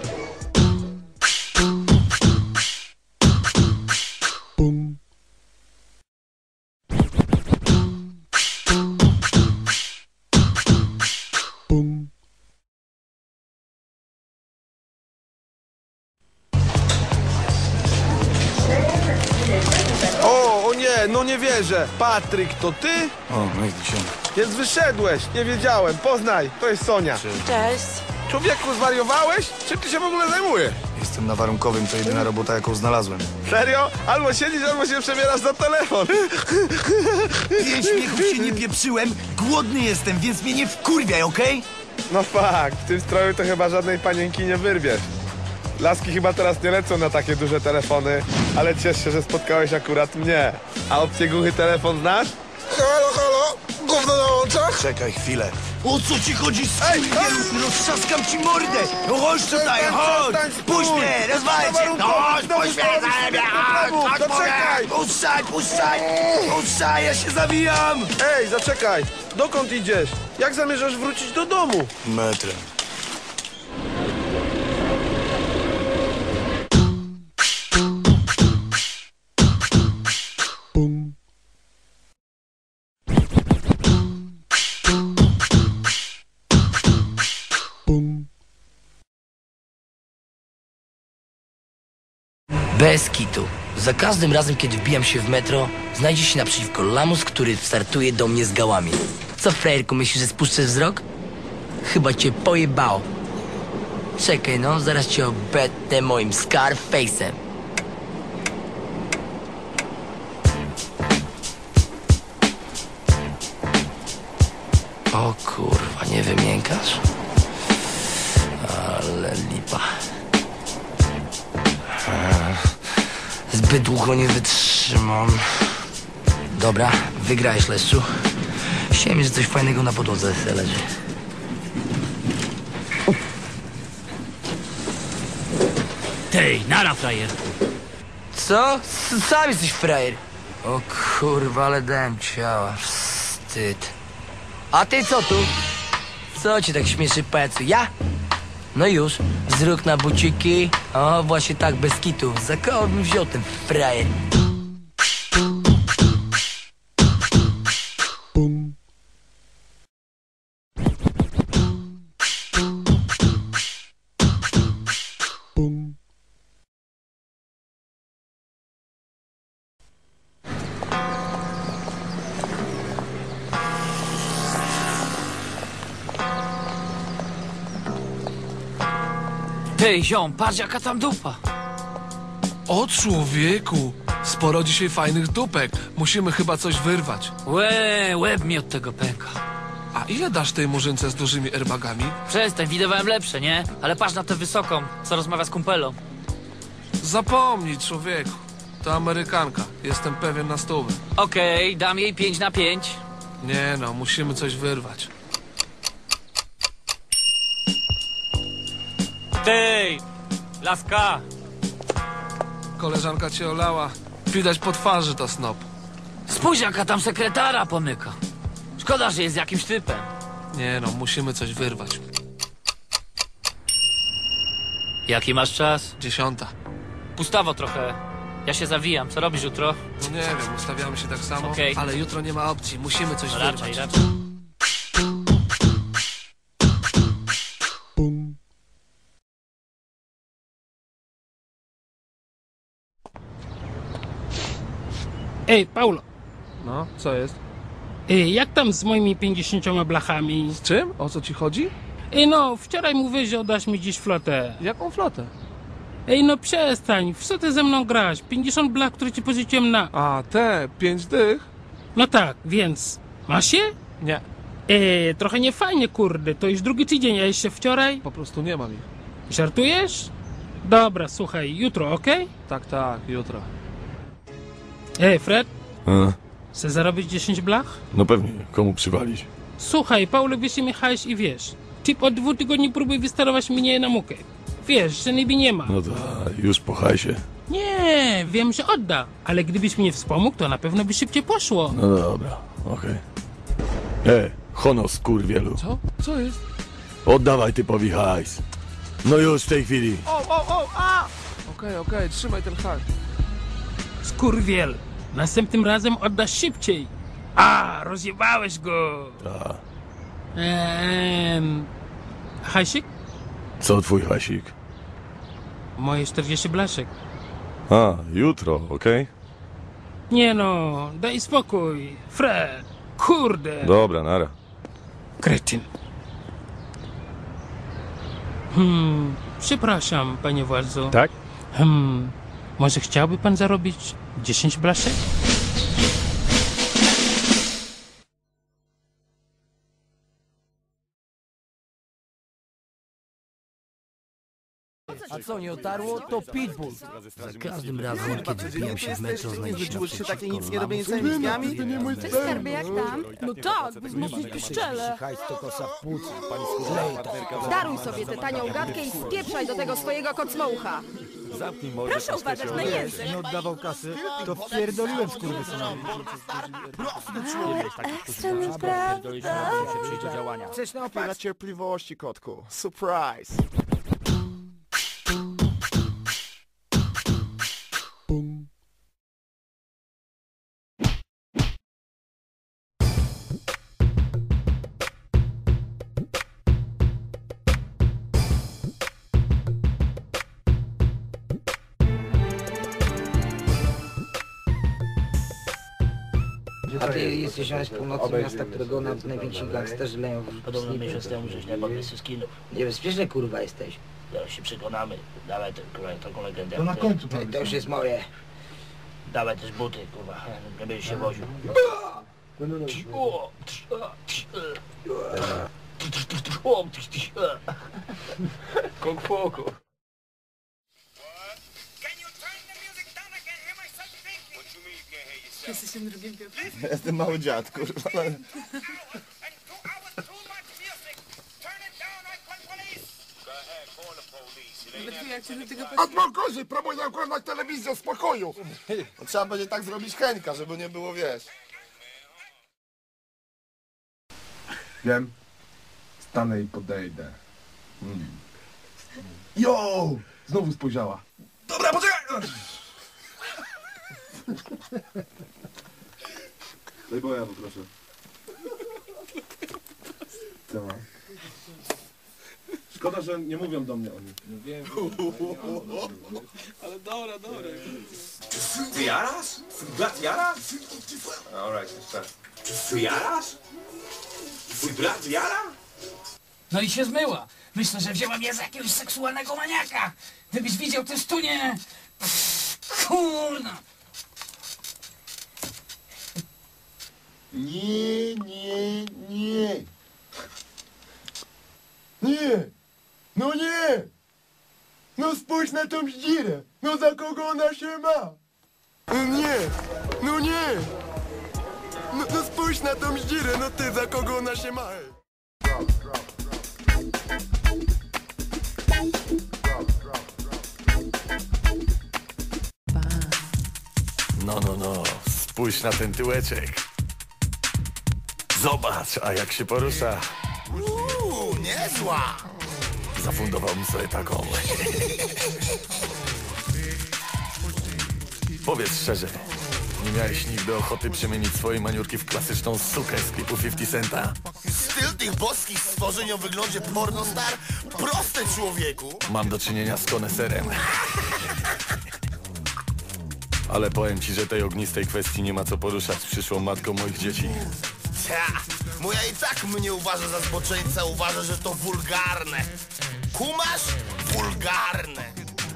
Speaker 22: O nie, no nie wierzę. Patryk, to ty?
Speaker 6: O, no i dzisiaj.
Speaker 22: Więc wyszedłeś, nie wiedziałem. Poznaj, to jest Sonia.
Speaker 15: Cześć.
Speaker 22: Człowieku, zwariowałeś? Czym ty się w ogóle zajmujesz?
Speaker 19: Jestem na warunkowym, to jedyna robota, jaką znalazłem.
Speaker 22: Serio? Albo siedzisz, albo się przebierasz za telefon.
Speaker 19: Pięć śmiechów się nie pieprzyłem, głodny jestem, więc mnie nie wkurwiaj, okej?
Speaker 22: No fakt, w tym stroju to chyba żadnej panienki nie wyrwiesz. Laski chyba teraz nie lecą na takie duże telefony, ale ciesz się, że spotkałeś akurat mnie. A opcję głuchy telefon znasz?
Speaker 11: Halo, halo? Gówno na oczach?
Speaker 19: Czekaj chwilę. O co ci chodzi, skurwielu? Roztrzaskam ci mordę! No chodź tutaj, chodź! Puść mnie, rozwalę cię! No chodź, puść mnie, zajebie! Chodź,
Speaker 22: Zaczekaj!
Speaker 19: puszczaj, puszczaj! Puszczaj, ja się zawijam!
Speaker 22: Ej, zaczekaj! Dokąd idziesz? Jak zamierzasz wrócić do domu?
Speaker 19: Metrem.
Speaker 9: Bez kitu. Za każdym razem, kiedy wbijam się w metro, znajdzie się naprzeciwko lamus, który startuje do mnie z gałami. Co, frajerku, myślisz, że spuszczę wzrok? Chyba cię pojebało. Czekaj no, zaraz cię obetnę moim Scarface'em. O kurwa, nie wymiękasz? Ale lipa. Zbyt długo nie wytrzymam. Dobra, wygrałeś, Leszczu. Chciałem, że coś fajnego na podłodze leży.
Speaker 17: Tej, nara, frajer.
Speaker 9: Co? Sam jesteś frajer. O kurwa, ale dałem ciała. Wstyd. A ty co tu? Co ci tak śmieszy, pajacu? Ja? No już, wzrok na buciki. O, właśnie tak, bez kitu. Za koło bym wziął ten frajer.
Speaker 17: Ty, ziom, patrz jaka tam dupa.
Speaker 8: O człowieku, sporo dzisiaj fajnych dupek. Musimy chyba coś wyrwać.
Speaker 17: Łeb mi od tego pęka.
Speaker 8: A ile dasz tej murzynce z dużymi airbagami?
Speaker 17: Przestań, widywałem lepsze, nie? Ale patrz na tę wysoką, co rozmawia z kumpelą.
Speaker 8: Zapomnij, człowieku. To Amerykanka. Jestem pewien na 100.
Speaker 17: Okej, dam jej 5 na 5.
Speaker 8: Nie no, musimy coś wyrwać.
Speaker 17: Ty, laska.
Speaker 8: Koleżanka cię olała. Widać po twarzy to snop.
Speaker 17: Spójrz jaka tam sekretara pomyka. Szkoda, że jest jakimś typem.
Speaker 8: Nie no, musimy coś wyrwać.
Speaker 17: Jaki masz czas?
Speaker 8: 10.
Speaker 17: Pustawo trochę. Ja się zawijam. Co robisz jutro?
Speaker 8: No nie wiem, ustawiamy się tak samo,
Speaker 17: Okej.
Speaker 8: ale jutro nie ma opcji. Musimy coś wyrwać.
Speaker 17: Raczej.
Speaker 1: Ej, Paulo,
Speaker 8: No, co jest?
Speaker 1: jak tam z moimi 50 blachami?
Speaker 8: Z czym? O co ci chodzi?
Speaker 1: Ej, no, wczoraj mówiłeś, że oddasz mi dziś flotę.
Speaker 8: Jaką flotę?
Speaker 1: Ej, no przestań, w co ty ze mną grasz? 50 blach, które ci pożyczyłem na...
Speaker 8: A, te, 5 dych?
Speaker 1: No tak, więc... Masz je?
Speaker 8: Nie.
Speaker 1: Trochę niefajnie, kurde, to już drugi tydzień, a jeszcze wczoraj?
Speaker 8: Po prostu nie mam ich.
Speaker 1: Żartujesz? Dobra, słuchaj, jutro, okej?
Speaker 8: Tak, jutro.
Speaker 1: Ej, Fred,
Speaker 20: A,
Speaker 1: chcesz zarobić 10 blach?
Speaker 20: no pewnie, komu przywalić?
Speaker 1: Słuchaj, Paulo, wiesz, mi hajs i wiesz. Typ od 2 tygodni próbuje wysterować mnie na mukę. Wiesz, że niby nie ma.
Speaker 20: No to już po hajsie.
Speaker 1: Nie, wiem, że odda, ale gdybyś mnie wspomógł, to na pewno by szybciej poszło.
Speaker 20: No dobra, okej. Honos, kurwielu.
Speaker 8: Co? Co jest?
Speaker 20: Oddawaj typowi hajs. No już w tej chwili.
Speaker 8: Okej, trzymaj ten hajs.
Speaker 1: Skurwiel, następnym razem oddasz szybciej. Rozjebałeś go.
Speaker 20: Ta.
Speaker 1: Hajsik?
Speaker 20: Co twój hajsik?
Speaker 1: Moje 40 blaszek.
Speaker 20: A, jutro, okej?
Speaker 1: Nie no, daj spokój. Fred, kurde.
Speaker 20: Dobra, nara.
Speaker 1: Kretyn. Przepraszam, panie władzo.
Speaker 20: Tak?
Speaker 1: Może chciałby pan zarobić 10 blaszek?
Speaker 9: A co nie otarło, to pitbull. Za każdym razem, kiedy wbijam się w metro, znajdziesz się takie nic nie robiące zamiskami?
Speaker 13: Cześć, skarbie, jak tam? No tak, by wzmocnić piszczele. Daruj sobie tę tanią gadkę i spieprzaj do tego swojego kocmołcha.
Speaker 15: Proszę uważać na język.
Speaker 6: Nie oddawał kasy, to wpierdoliłem skurwysynowi.
Speaker 15: Ekstra naprawdę.
Speaker 12: Chcesz napierać cierpliwości, kotku. Surprise.
Speaker 18: A ty jesteś z północy miasta, którego najwięksi gangsterzy leją w
Speaker 14: Podobno miesiąc temu żeś najmodniejszy skinów.
Speaker 18: Niebezpieczny kurwa jesteś.
Speaker 14: Zaraz się przekonamy. Dawaj taką legendę.
Speaker 18: To na końcu to już jest moje.
Speaker 14: Dawaj też buty, kurwa. Nie będziesz się woził.
Speaker 3: Kok.
Speaker 13: Jesteś tym drugim Piotrem?
Speaker 12: Jestem mały dziad, kurwa.
Speaker 5: Odmokozy, próbuj oglądać telewizję w spokoju.
Speaker 12: No, trzeba będzie tak zrobić Henka, żeby nie było, wiesz. Wiem. Stanę i podejdę. Jo! Znowu spojrzała. Dobra, poczekaj! Daj boja, poproszę. Co ma? Szkoda, że nie mówią do mnie oni. Wiem.
Speaker 3: Ale dobra. Ty jarasz? Twój brat jara? Alright, jeszcze. Ty jarasz? Twój brat jara?
Speaker 17: No i się zmyła. Myślę, że wzięła mnie za jakiegoś seksualnego maniaka. Gdybyś widział te stunie... Kurna.
Speaker 11: Nie. Nie! No nie! No spójrz na tą zdzirę! No za kogo ona się ma? Nie! No nie! No spójrz na tą zdzirę, no ty za kogo ona się ma?
Speaker 22: No, spójrz na ten tyłeczek. Zobacz, a jak się porusza.
Speaker 21: Niezła!
Speaker 22: Zafundowałbym sobie taką. Powiedz szczerze, nie miałeś nigdy ochoty przemienić swojej maniurki w klasyczną sukę z klipu 50 Centa?
Speaker 21: Styl tych boskich stworzeń o wyglądzie pornostar? Proste, człowieku!
Speaker 22: Mam do czynienia z koneserem. Ale powiem ci, że tej ognistej kwestii nie ma co poruszać z przyszłą matką moich dzieci.
Speaker 21: Moja i tak mnie uważa za zboczeńca, uważa, że to wulgarne. Kumasz? Wulgarne.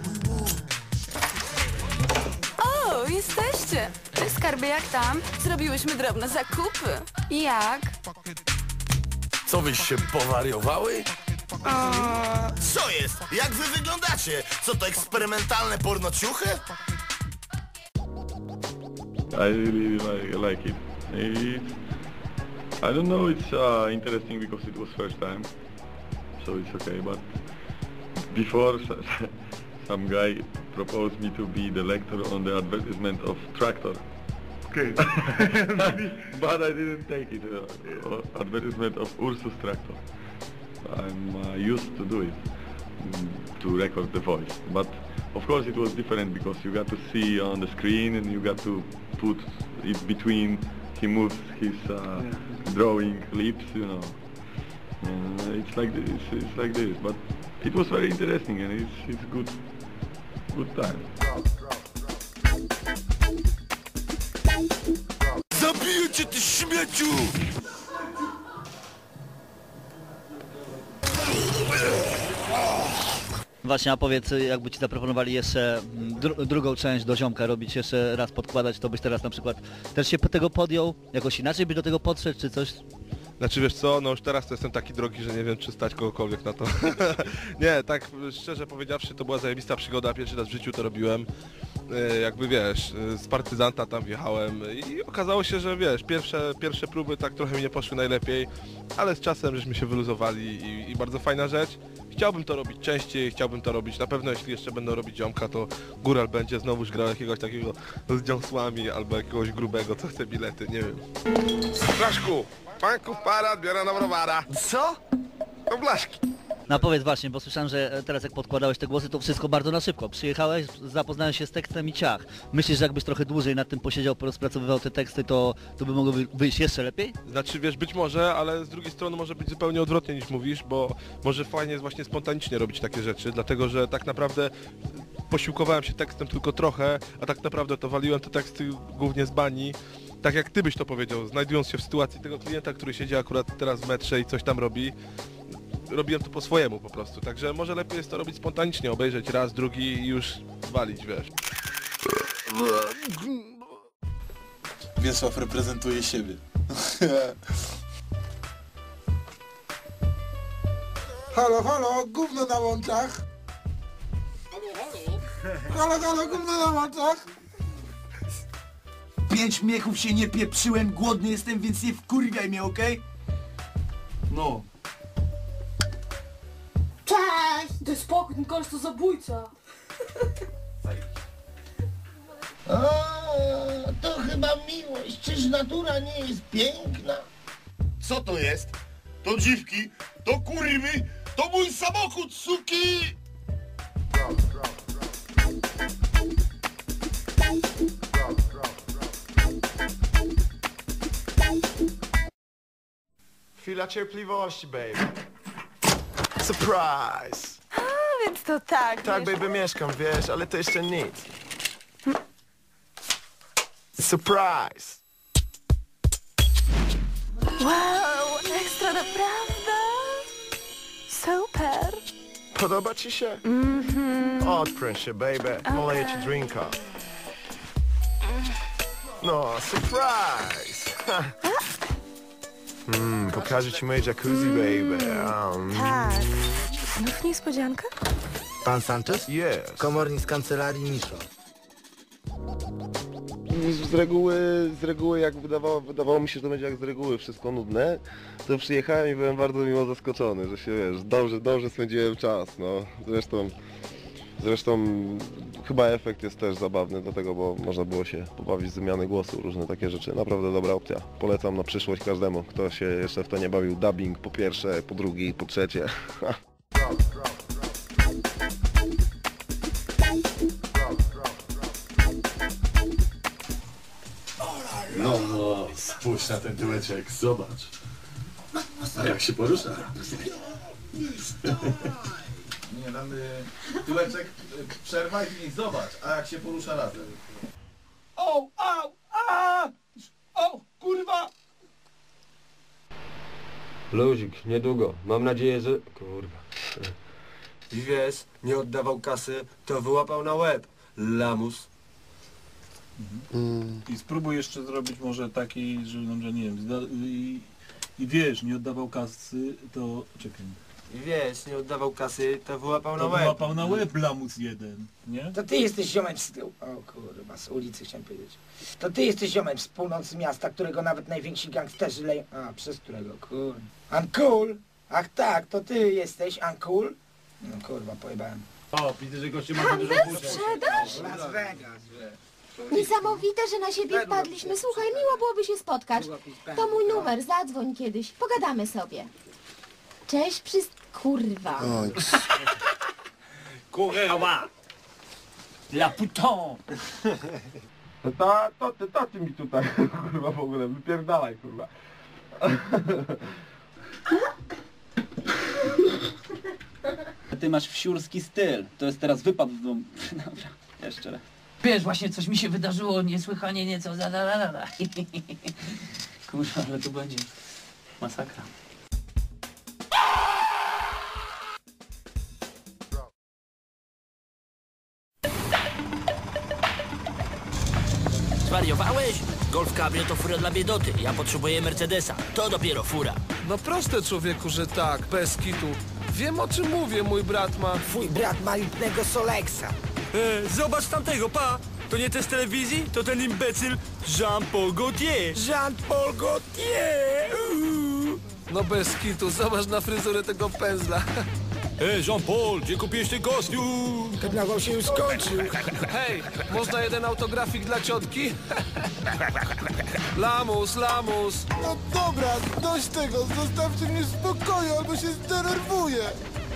Speaker 15: O, jesteście! Cześć, skarby, jak tam? Zrobiłyśmy drobne zakupy. Jak?
Speaker 22: Co wyś się powariowały?
Speaker 21: Co jest? Jak wy wyglądacie? Co to, eksperymentalne pornociuchy?
Speaker 20: I really like it. I don't know, it's interesting because it was first time, so it's okay, but before some guy proposed me to be the lecturer on the advertisement of tractor. Okay. But I didn't take it, advertisement of Ursus tractor. I'm used to do it, to record the voice, but of course it was different because you got to see on the screen and you got to put it between, he moves his drawing lips, you know. It's like this, but it was very interesting and it's good time.
Speaker 21: Zabiję cię, ty śmieciu!
Speaker 4: Właśnie, a powiedz, jakby ci zaproponowali jeszcze drugą część do ziomka robić, jeszcze raz podkładać, to byś teraz na przykład też się tego podjął? Jakoś inaczej byś do tego podszedł, czy coś?
Speaker 10: Znaczy wiesz co, no już teraz to jestem taki drogi, że nie wiem czy stać kogokolwiek na to. Nie, tak szczerze powiedziawszy to była zajebista przygoda, pierwszy raz w życiu to robiłem. Jakby wiesz, z partyzanta tam wjechałem i okazało się, że wiesz, pierwsze próby tak trochę mi nie poszły najlepiej, ale z czasem żeśmy się wyluzowali i bardzo fajna rzecz. Chciałbym to robić częściej, chciałbym to robić, na pewno jeśli jeszcze będą robić ziomka, to Góral będzie znowuż grał jakiegoś takiego z dziąsłami albo jakiegoś grubego, co chce bilety, nie wiem.
Speaker 22: Blaszku, panków parad, biorę na browara.
Speaker 21: Co?
Speaker 22: To blaszki.
Speaker 4: No powiedz właśnie, bo słyszałem, że teraz jak podkładałeś te głosy, to wszystko bardzo na szybko. Przyjechałeś, zapoznałeś się z tekstem i ciach. Myślisz, że jakbyś trochę dłużej nad tym posiedział, porozpracowywał te teksty, to by mogło wyjść jeszcze lepiej?
Speaker 10: Znaczy wiesz, być może, ale z drugiej strony może być zupełnie odwrotnie niż mówisz, bo może fajnie jest właśnie spontanicznie robić takie rzeczy, dlatego że tak naprawdę posiłkowałem się tekstem tylko trochę, a tak naprawdę to waliłem te teksty głównie z bani. Tak jak ty byś to powiedział, znajdując się w sytuacji tego klienta, który siedzi akurat teraz w metrze i coś tam robi, robiłem to po swojemu po prostu, także może lepiej jest to robić spontanicznie, obejrzeć raz, drugi i już walić, wiesz.
Speaker 23: Wiesław reprezentuje siebie.
Speaker 11: Halo, halo, gówno na łączach. Halo, halo, gówno na łączach.
Speaker 18: 5 miechów się nie pieprzyłem, głodny jestem, więc nie wkurwiaj mnie, okej? No.
Speaker 13: Cześć! Daj spokój, ten koleś to zabójca.
Speaker 21: O, to chyba miłość. Czyż natura nie jest piękna? Co to jest? To dziwki, to kurwy, to mój samochód, suki!
Speaker 12: Chwila cierpliwości, baby. Surprise!
Speaker 15: A, więc to tak.
Speaker 12: Tak,
Speaker 15: wiesz.
Speaker 12: baby, mieszkam, wiesz, ale to jeszcze nic. Surprise!
Speaker 15: Wow, ekstra naprawdę? Super.
Speaker 12: Podoba ci się? Odpręż się, baby. Poleję ci drinka. No, surprise! Pokażę ci moje jacuzzi, baby.
Speaker 15: Tak. Znów niespodzianka?
Speaker 18: Pan Sanchez?
Speaker 12: Yes.
Speaker 18: Komornik z kancelarii Nisho.
Speaker 7: Z reguły jak wydawało mi się, że to będzie jak z reguły wszystko nudne, to przyjechałem i byłem bardzo miło zaskoczony, że się, wiesz, dobrze spędziłem czas, no. Zresztą chyba efekt jest też zabawny do tego, bo można było się pobawić z wymiany głosu, różne takie rzeczy. Naprawdę dobra opcja. Polecam na przyszłość każdemu, kto się jeszcze w to nie bawił. Dubbing po pierwsze, po drugie i po trzecie.
Speaker 16: No, spójrz na ten tyłeczek, zobacz. A jak się porusza?
Speaker 23: Nie, damy tyłeczek, przerwaj i zobacz, a jak się porusza razem. O, au, a! O, kurwa!
Speaker 24: Luzik, niedługo. Mam nadzieję, że... Kurwa.
Speaker 6: I wiesz, nie oddawał kasy, to wyłapał na łeb. Lamus.
Speaker 23: I spróbuj jeszcze zrobić może taki, że nie wiem, i wiesz, nie oddawał kasy, to... Czekaj.
Speaker 6: I wiesz, nie oddawał kasy, to wyłapał na
Speaker 23: To
Speaker 6: łeb.
Speaker 23: wyłapał na łeb lamus jeden, nie?
Speaker 18: To ty jesteś ziomem z tyłu. O kurwa, z ulicy chciałem powiedzieć. To ty jesteś ziomem z północy miasta, którego nawet najwięksi gangsterzy leją... A, przez którego, kurwa. Uncool? Ach tak, to ty jesteś Uncool? No kurwa, pojebałem.
Speaker 23: O, widzę, że goście ma dużo burzy.
Speaker 25: Sprzedaż?
Speaker 18: Las Vegas, że...
Speaker 25: Niesamowite, że na siebie wpadliśmy. Słuchaj, miło byłoby się spotkać. To mój numer, zadzwoń kiedyś. Pogadamy sobie. Cześć, kurwa.
Speaker 23: Kurwa! La putain!
Speaker 7: To ty mi tutaj, kurwa, w ogóle, wypierdalaj, kurwa.
Speaker 17: Ty masz wsiurski styl. To jest teraz wypad w dół. Dobra, jeszcze raz. Wiesz, właśnie coś mi się wydarzyło niesłychanie nieco Kurwa, ale to będzie masakra. Zwariowałeś? Golf Cabrio to fura dla biedoty. Ja potrzebuję Mercedesa. To dopiero fura.
Speaker 8: No proste, człowieku, że tak, bez kitu. Wiem, o czym mówię, mój brat ma...
Speaker 18: Twój brat ma lipnego Solexa.
Speaker 6: Zobacz tamtego, pa! To nie ten z telewizji? To ten imbecyl Jean-Paul Gaultier.
Speaker 18: Jean-Paul Gaultier!
Speaker 8: No bez kitu, zobacz na fryzurę tego pędzla.
Speaker 6: Jean-Paul, gdzie kupiłeś ten kostium?
Speaker 18: Karnawał się już skończył.
Speaker 8: Hej, można jeden autografik dla ciotki? Lamus, lamus.
Speaker 11: No dobra, dość tego, zostawcie mnie w spokoju, albo się zdenerwuję.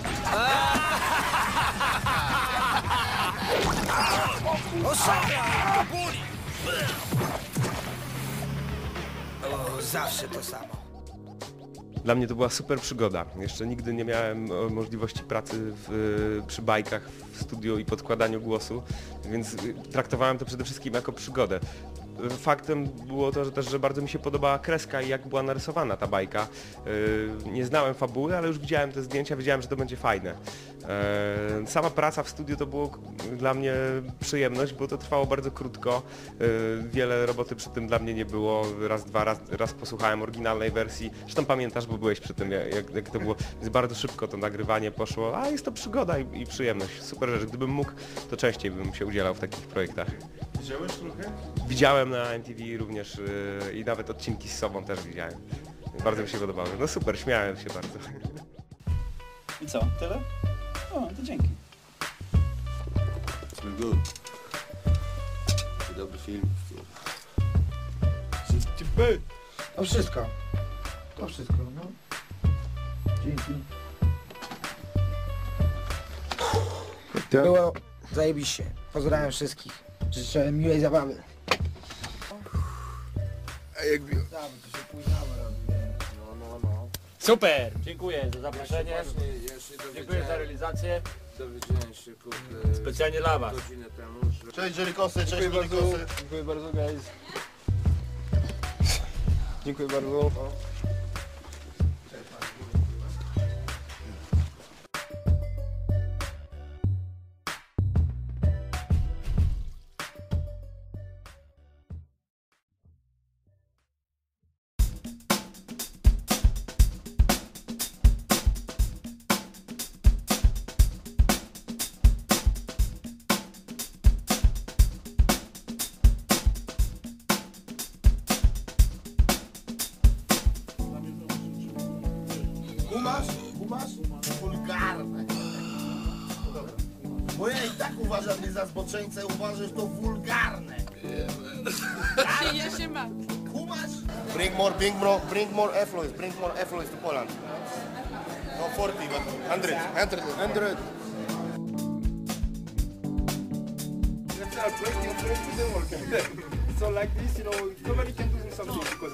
Speaker 18: O, zawsze to samo.
Speaker 3: Dla mnie to była super przygoda. Jeszcze nigdy nie miałem możliwości pracy przy bajkach w studiu i podkładaniu głosu, więc traktowałem to przede wszystkim jako przygodę. Faktem było to, że bardzo mi się podobała kreska i jak była narysowana ta bajka. Nie znałem fabuły, ale już widziałem te zdjęcia, wiedziałem, że to będzie fajne. Sama praca w studiu to było dla mnie przyjemność, bo to trwało bardzo krótko. Wiele roboty przy tym dla mnie nie było. Raz posłuchałem oryginalnej wersji. Zresztą pamiętasz, bo byłeś przy tym, jak to było. Więc bardzo szybko to nagrywanie poszło, a jest to przygoda i przyjemność. Super rzecz. Gdybym mógł, to częściej bym się udzielał w takich projektach.
Speaker 23: Widziałeś trochę?
Speaker 3: Widziałem na MTV również i nawet odcinki z sobą też widziałem. Bardzo mi się podobały. No super, śmiałem się bardzo.
Speaker 17: I co, tyle? O, to dzięki.
Speaker 16: It's been good. Dobry film.
Speaker 18: To wszystko. To wszystko, no. Dzięki. Było zajebiście. Pozdrawiam wszystkich. Życzę miłej zabawy.
Speaker 12: A jak mi...
Speaker 17: Super! Dziękuję za zaproszenie. Dziękuję za realizację.
Speaker 16: Dowiedziałem się, kurde...
Speaker 17: Specjalnie dla was.
Speaker 16: Godzinę temu, że...
Speaker 12: Cześć Jerikosy, cześć Jerikosy.
Speaker 7: Dziękuję bardzo, guys. Dziękuję bardzo.
Speaker 11: za zboczeńcę, uważasz, że to wulgarne.
Speaker 1: Ja się ma.
Speaker 11: Kumasz? Bring more affluence to Poland. No 40, but 100.
Speaker 2: So like this, you know, nobody can do something because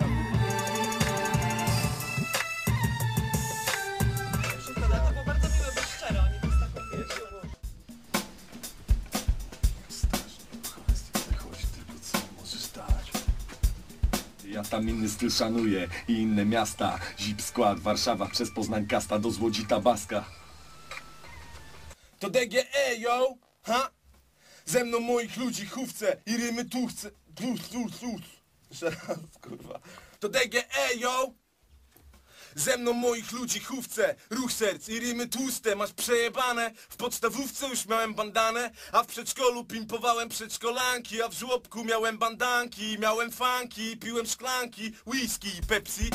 Speaker 9: Ja tam inny styl szanuję i inne miasta. Zip Skład, Warszawa przez Poznań Kasta do Złodzi Tabaska.
Speaker 14: To DGE, yo! Ha? Ze mną moich ludzi chówce i rymy tuchce. Jeszcze raz, kurwa. To DGE, yo! Ze mną moich ludzi chówce, ruch serc i rymy tłuste. Masz przejebane, w podstawówce już miałem bandanę, a w przedszkolu pimpowałem przedszkolanki, a w żłobku miałem bandanki, miałem funki, piłem szklanki, whisky i Pepsi.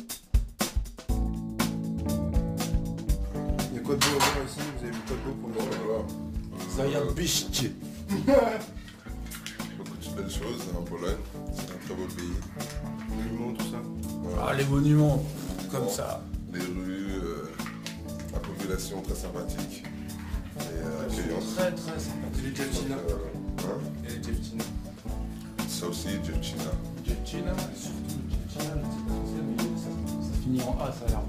Speaker 11: Il y a quoi de beau à voir ici? Vous avez vu quoi de beau pour le
Speaker 14: Zajebiście.
Speaker 19: Beaucoup de belles choses en Pologne, c'est un très beau pays.
Speaker 11: Les monuments, tout ça.
Speaker 14: Ah, les monuments, comme ça.
Speaker 19: Les rues, la population très sympathique et accueillante.
Speaker 11: Très sympathique. Les Dziewczyna.
Speaker 19: Hein?
Speaker 11: Et les Dziewczyna.
Speaker 19: Ça aussi, Dziewczyna.
Speaker 11: Dziewczyna, surtout Dziewczyna, je ne sais pas ce que c'est, mais ça finit en A, ça a l'air.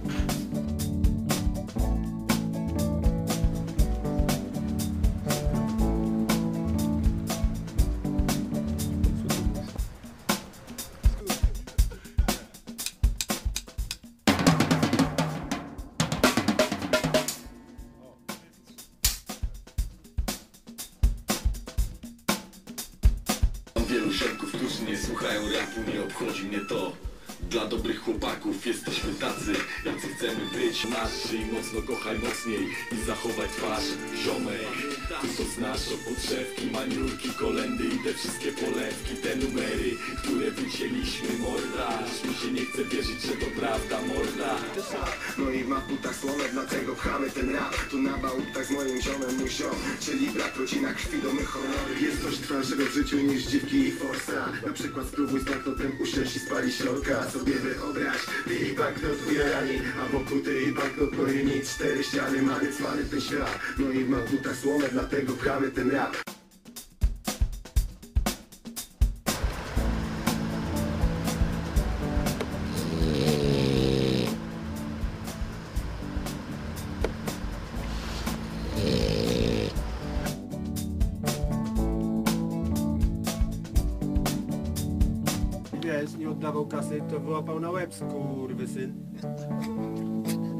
Speaker 9: Wielu ziomków, którzy nie słuchają rapu, nie obchodzi mnie to. Dla dobrych chłopaków jesteśmy tacy, jacy chcemy być. Nasz i mocno kochaj mocniej i zachowaj twarz. Ziomek, ty to znasz od podszewki, maniurki, kolendy i te wszystkie polewki. Te numery, które wycięliśmy, morda. Aż mi się nie chce wierzyć, że to prawda, morda.
Speaker 26: No i w maputach słone, dlatego pchamy ten rap. Tu na bałutach z moim ziomem, mój ziom, czyli brat, rodzina, krwi, domy, honory. Jest coś trwalszego w życiu niż dziwki i forsa. Na przykład spróbuj z banknotem usiąść i spali środka. Sobie wyobraź, ty i banknot ujarani, a wokół ty i banknot no i nic. 4 ściany, mamy cwany ten świat. No i w maputach słone, dlatego pchamy ten rap.
Speaker 2: Wiesz, nie oddawał kasy, to wyłapał na łeb, skurwysyn.